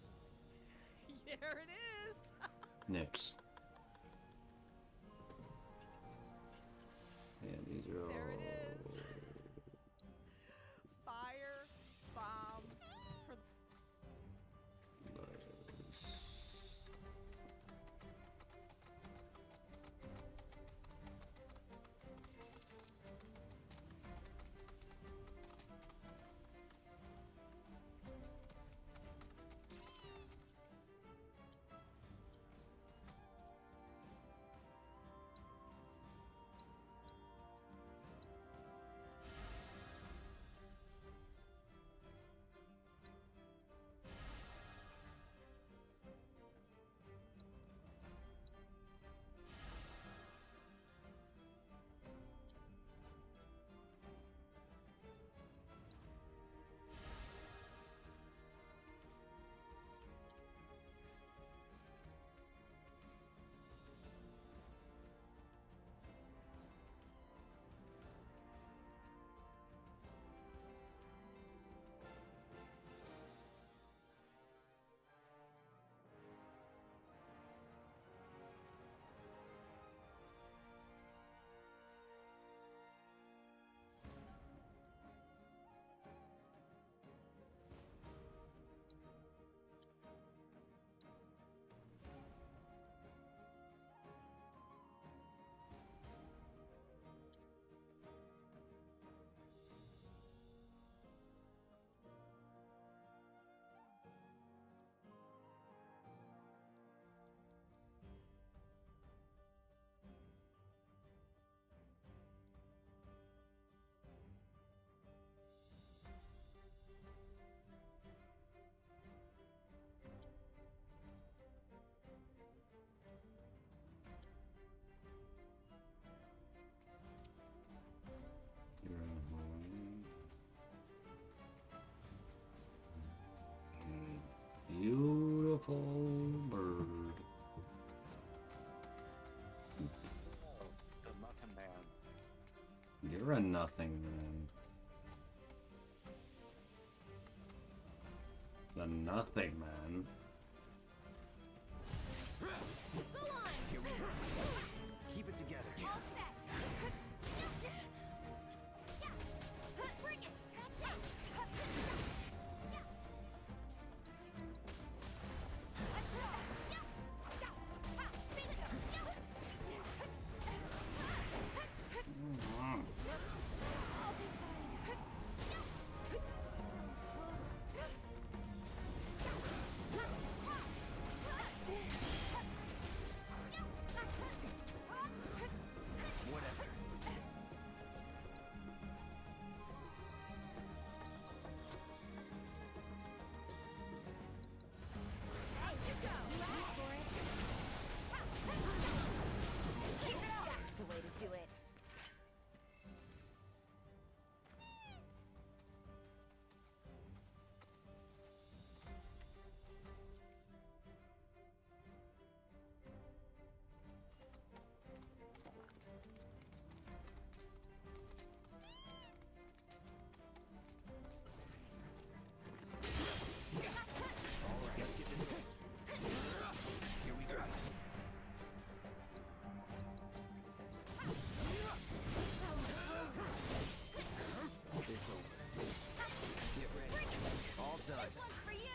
There it is. Nips. these are There all... it is. Fire bombs for Beautiful bird. The nothing man. You're a nothing man. The nothing man. Go on! Here we go. Keep it together. All set! Bring it! That's it! Whatever. That's the way to do it. Here we go. It's over. Get ready. All done. This one's for you!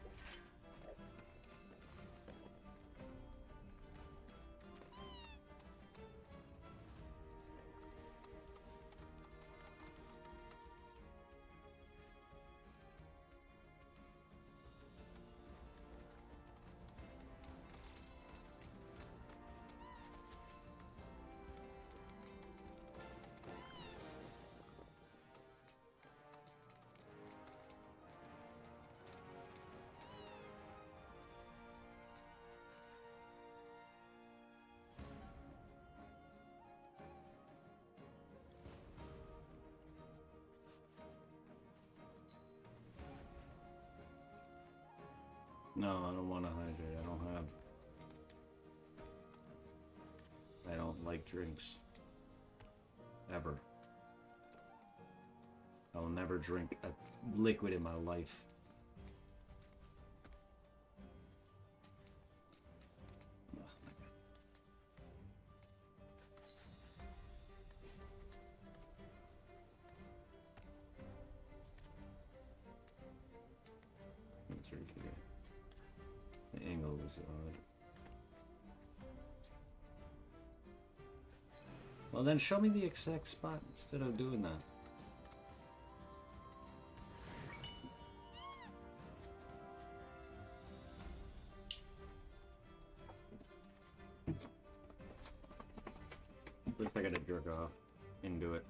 No, I don't want to hydrate. I don't like drinks. Ever. I will never drink a liquid in my life. Well, then show me the exact spot instead of doing that. First I gotta jerk off into it.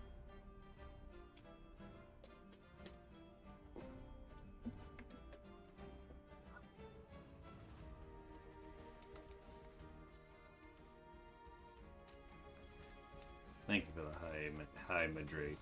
Thank you for the high Madrid.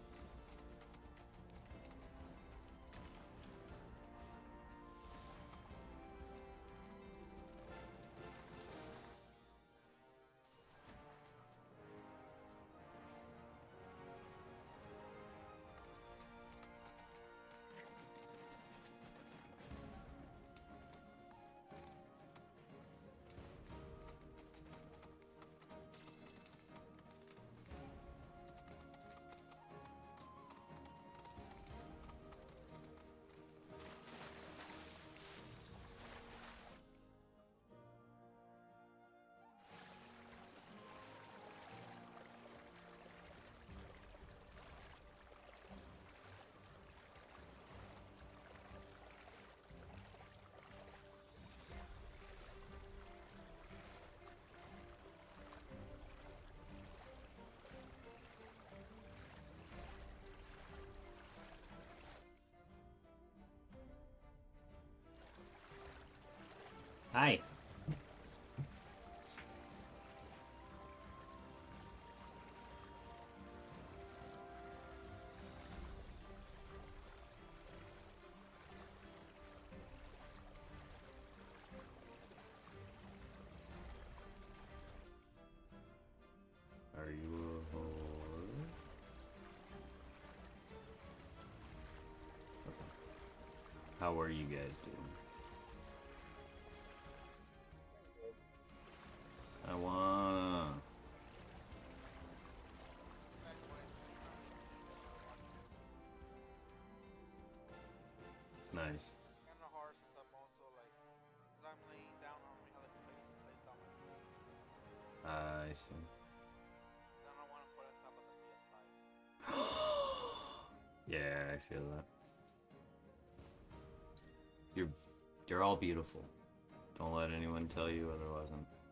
Hi. Are you a whore? Okay. How are you guys doing? I wanna. Nice. Kind of hard since I'm also like, cause I'm laying down on me how to place down my feet. I see. I don't want to put it on top of the PS5. Yeah, I feel that. You're all beautiful. Don't let anyone tell you otherwise.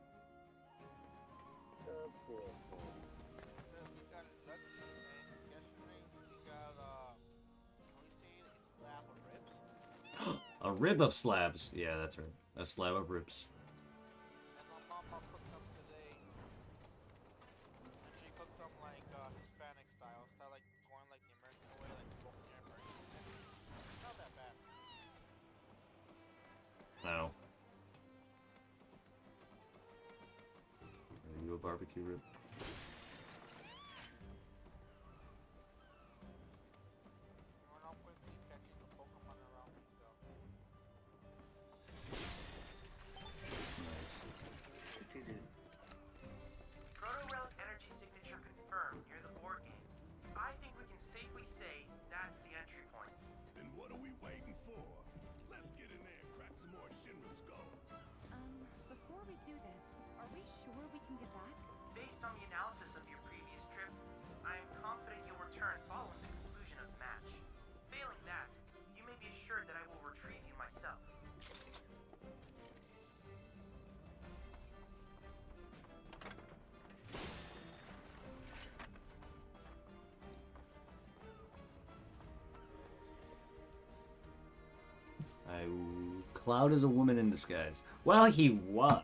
A rib of slabs. Yeah, that's right. A slab of ribs. And my mama cooked them today. And she cooked them like Hispanic style. Instead of like going like the American way, like smoking your American. Not that bad. No. Are you a barbecue rib? Proto-Relic energy signature confirmed near the board game. I think we can safely say that's the entry point. Then what are we waiting for? Let's get in there and crack some more Shinra skulls. Before we do this, are we sure we can get back? Based on the analysis of your previous trip, I am confident you'll return following the conclusion of the match. Failing that, you may be assured that I will retrieve you myself. Cloud is a woman in disguise. Well, he was.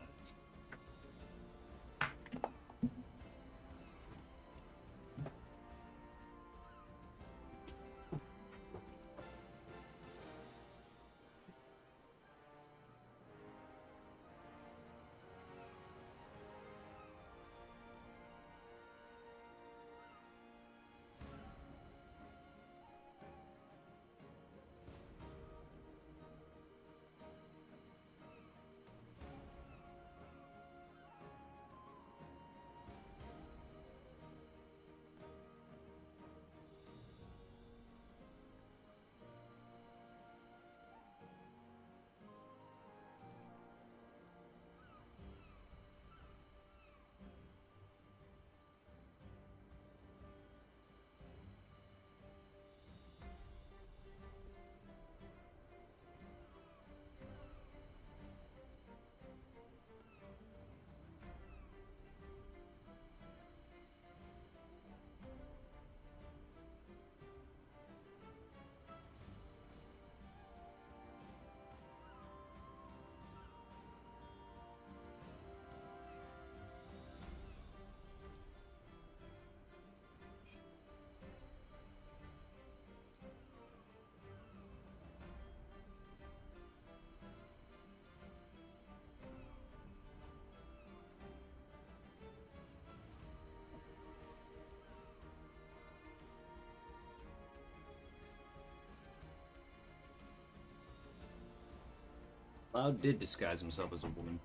Cloud did disguise himself as a woman.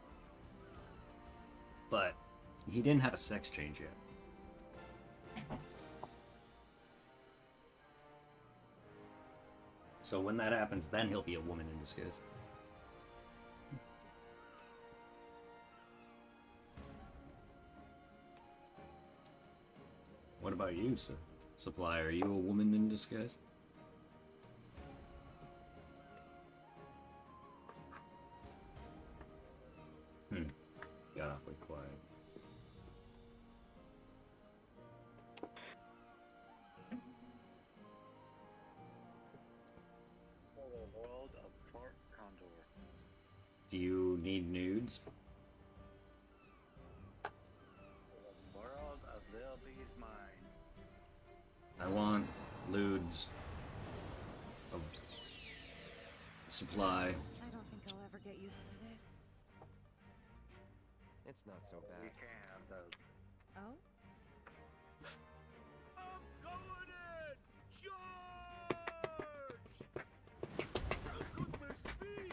But he didn't have a sex change yet. So when that happens, then he'll be a woman in disguise. What about you, Supply? Are you a woman in disguise? Got awfully quiet. For the world of Fort Condor. Do you need nudes? For the world of Lilby's mind. I want lewds of Supply. I don't think I'll ever get used to this. It's not so bad. You can't have those. Oh? I'm going in! Charge! How could this be?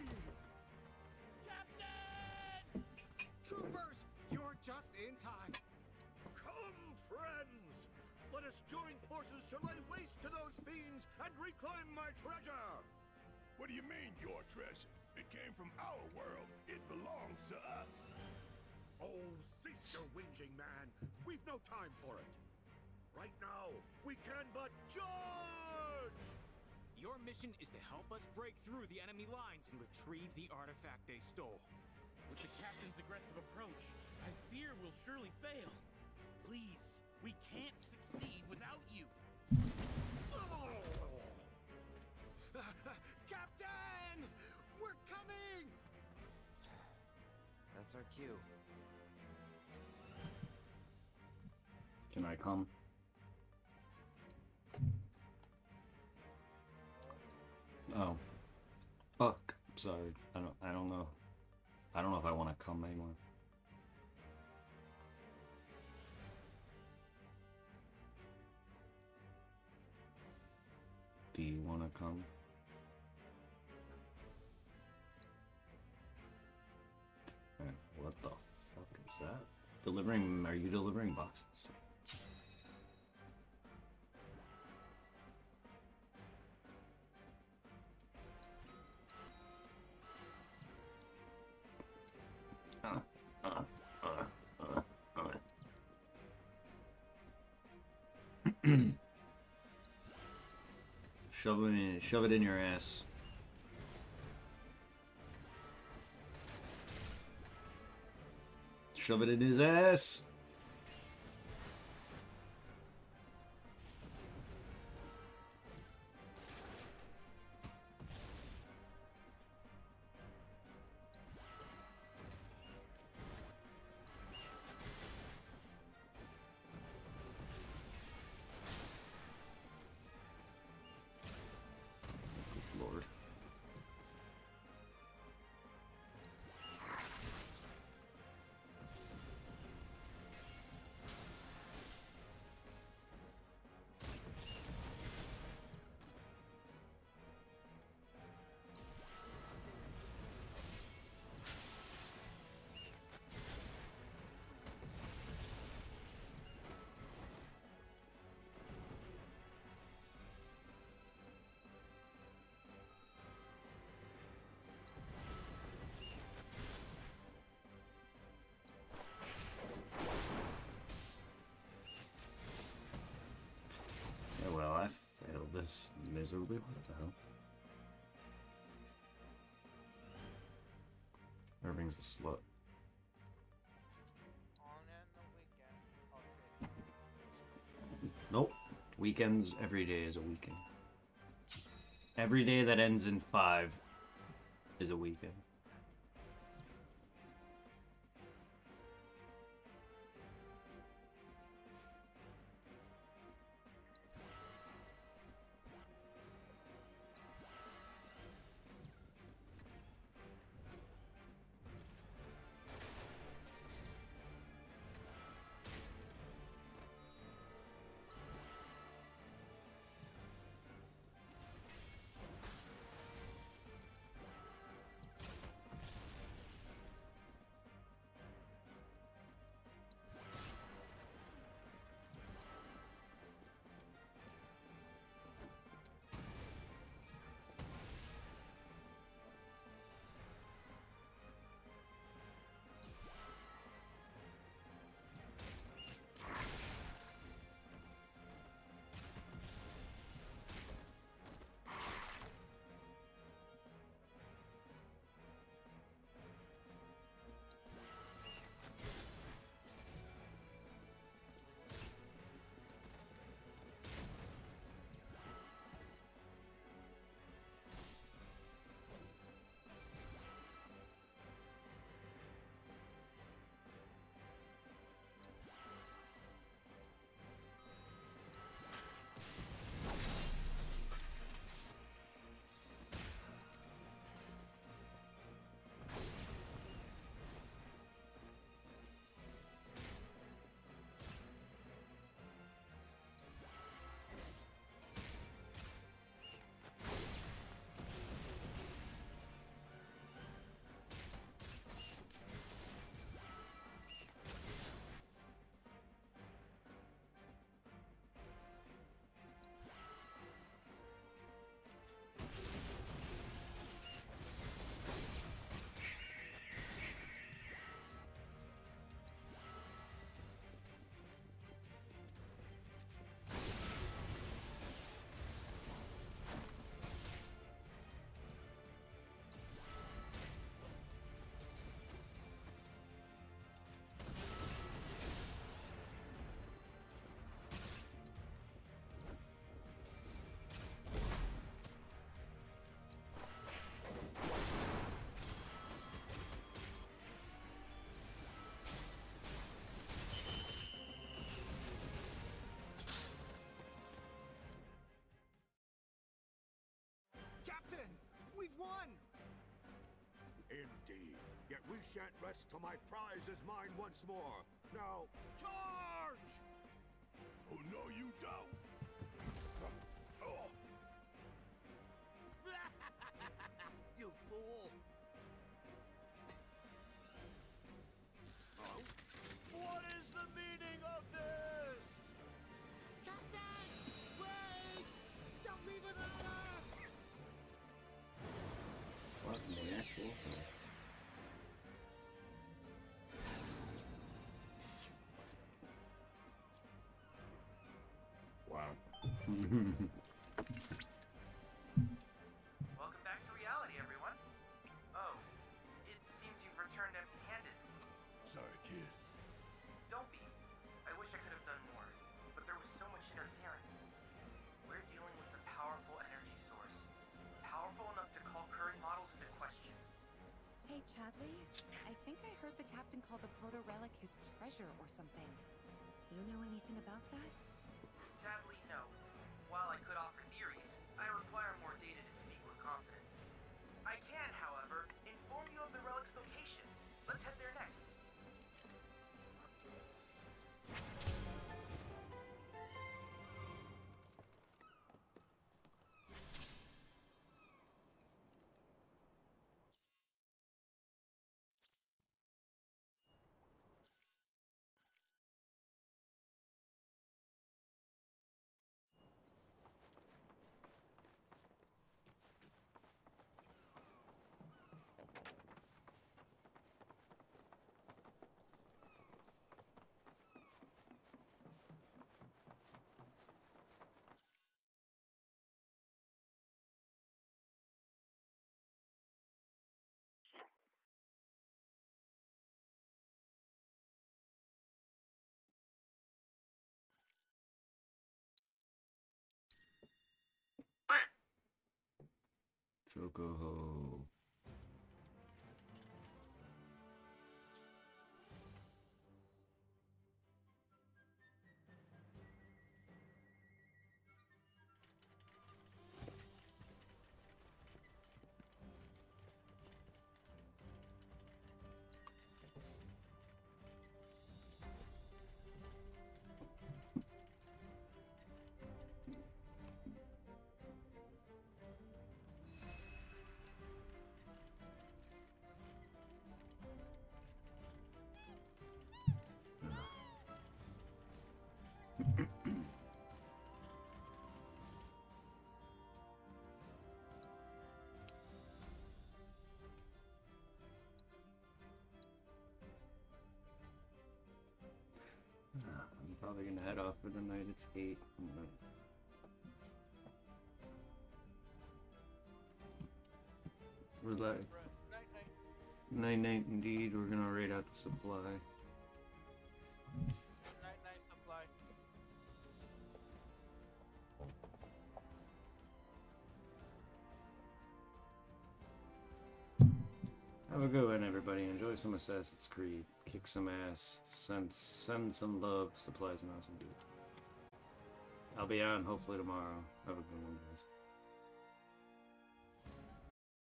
Captain! Troopers, you're just in time. Come, friends! Let us join forces to lay waste to those fiends and reclaim my treasure! What do you mean, your treasure? It came from our world. It belongs to us. Oh, cease your whinging, man. We've no time for it. Right now, we can but charge! Your mission is to help us break through the enemy lines and retrieve the artifact they stole. With the captain's aggressive approach, I fear we'll surely fail. Please, we can't succeed without you. Captain! We're coming! That's our cue. Can I come? Oh. Fuck. Sorry. I don't know. I don't know if I want to come anymore. Do you want to come? What the fuck is that? Delivering, are you delivering boxes? Shove it in your ass. Shove it in his ass. Lord. Yeah, well, I failed this miserably. What the hell? Irving's a slut. On in the weekend. Okay. Nope. Weekends, every day is a weekend. Every day that ends in 5 is a weekend. shan't rest till my prize is mine once more. Now, charge! Oh, no, you don't! Oh. You fool! Oh. What is the meaning of this? Captain! Wait! Don't leave without us! What in the actual? Wow. Welcome back to reality, everyone. Oh, it seems you've returned empty-handed. Sorry, kid. Don't be. I wish I could have done more, but there was so much interference. We're dealing with a powerful energy source, powerful enough to call current models into question. Hey, Chadley, I think I heard the captain call the proto-relic his treasure or something. You know anything about that? Sadly, no. While I could offer theories, I require more data to speak with confidence. I can, however, inform you of the relic's location. Let's head there next. Chocoho. I'm probably gonna head off for the night. It's 8. Relax. Night night indeed. We're gonna raid out the supply. Night supply. Have a good one, everybody. Enjoy some Assassin's Creed. Kick some ass. Send some love. Supplies and awesome dude. I'll be on hopefully tomorrow. Have a good one, guys.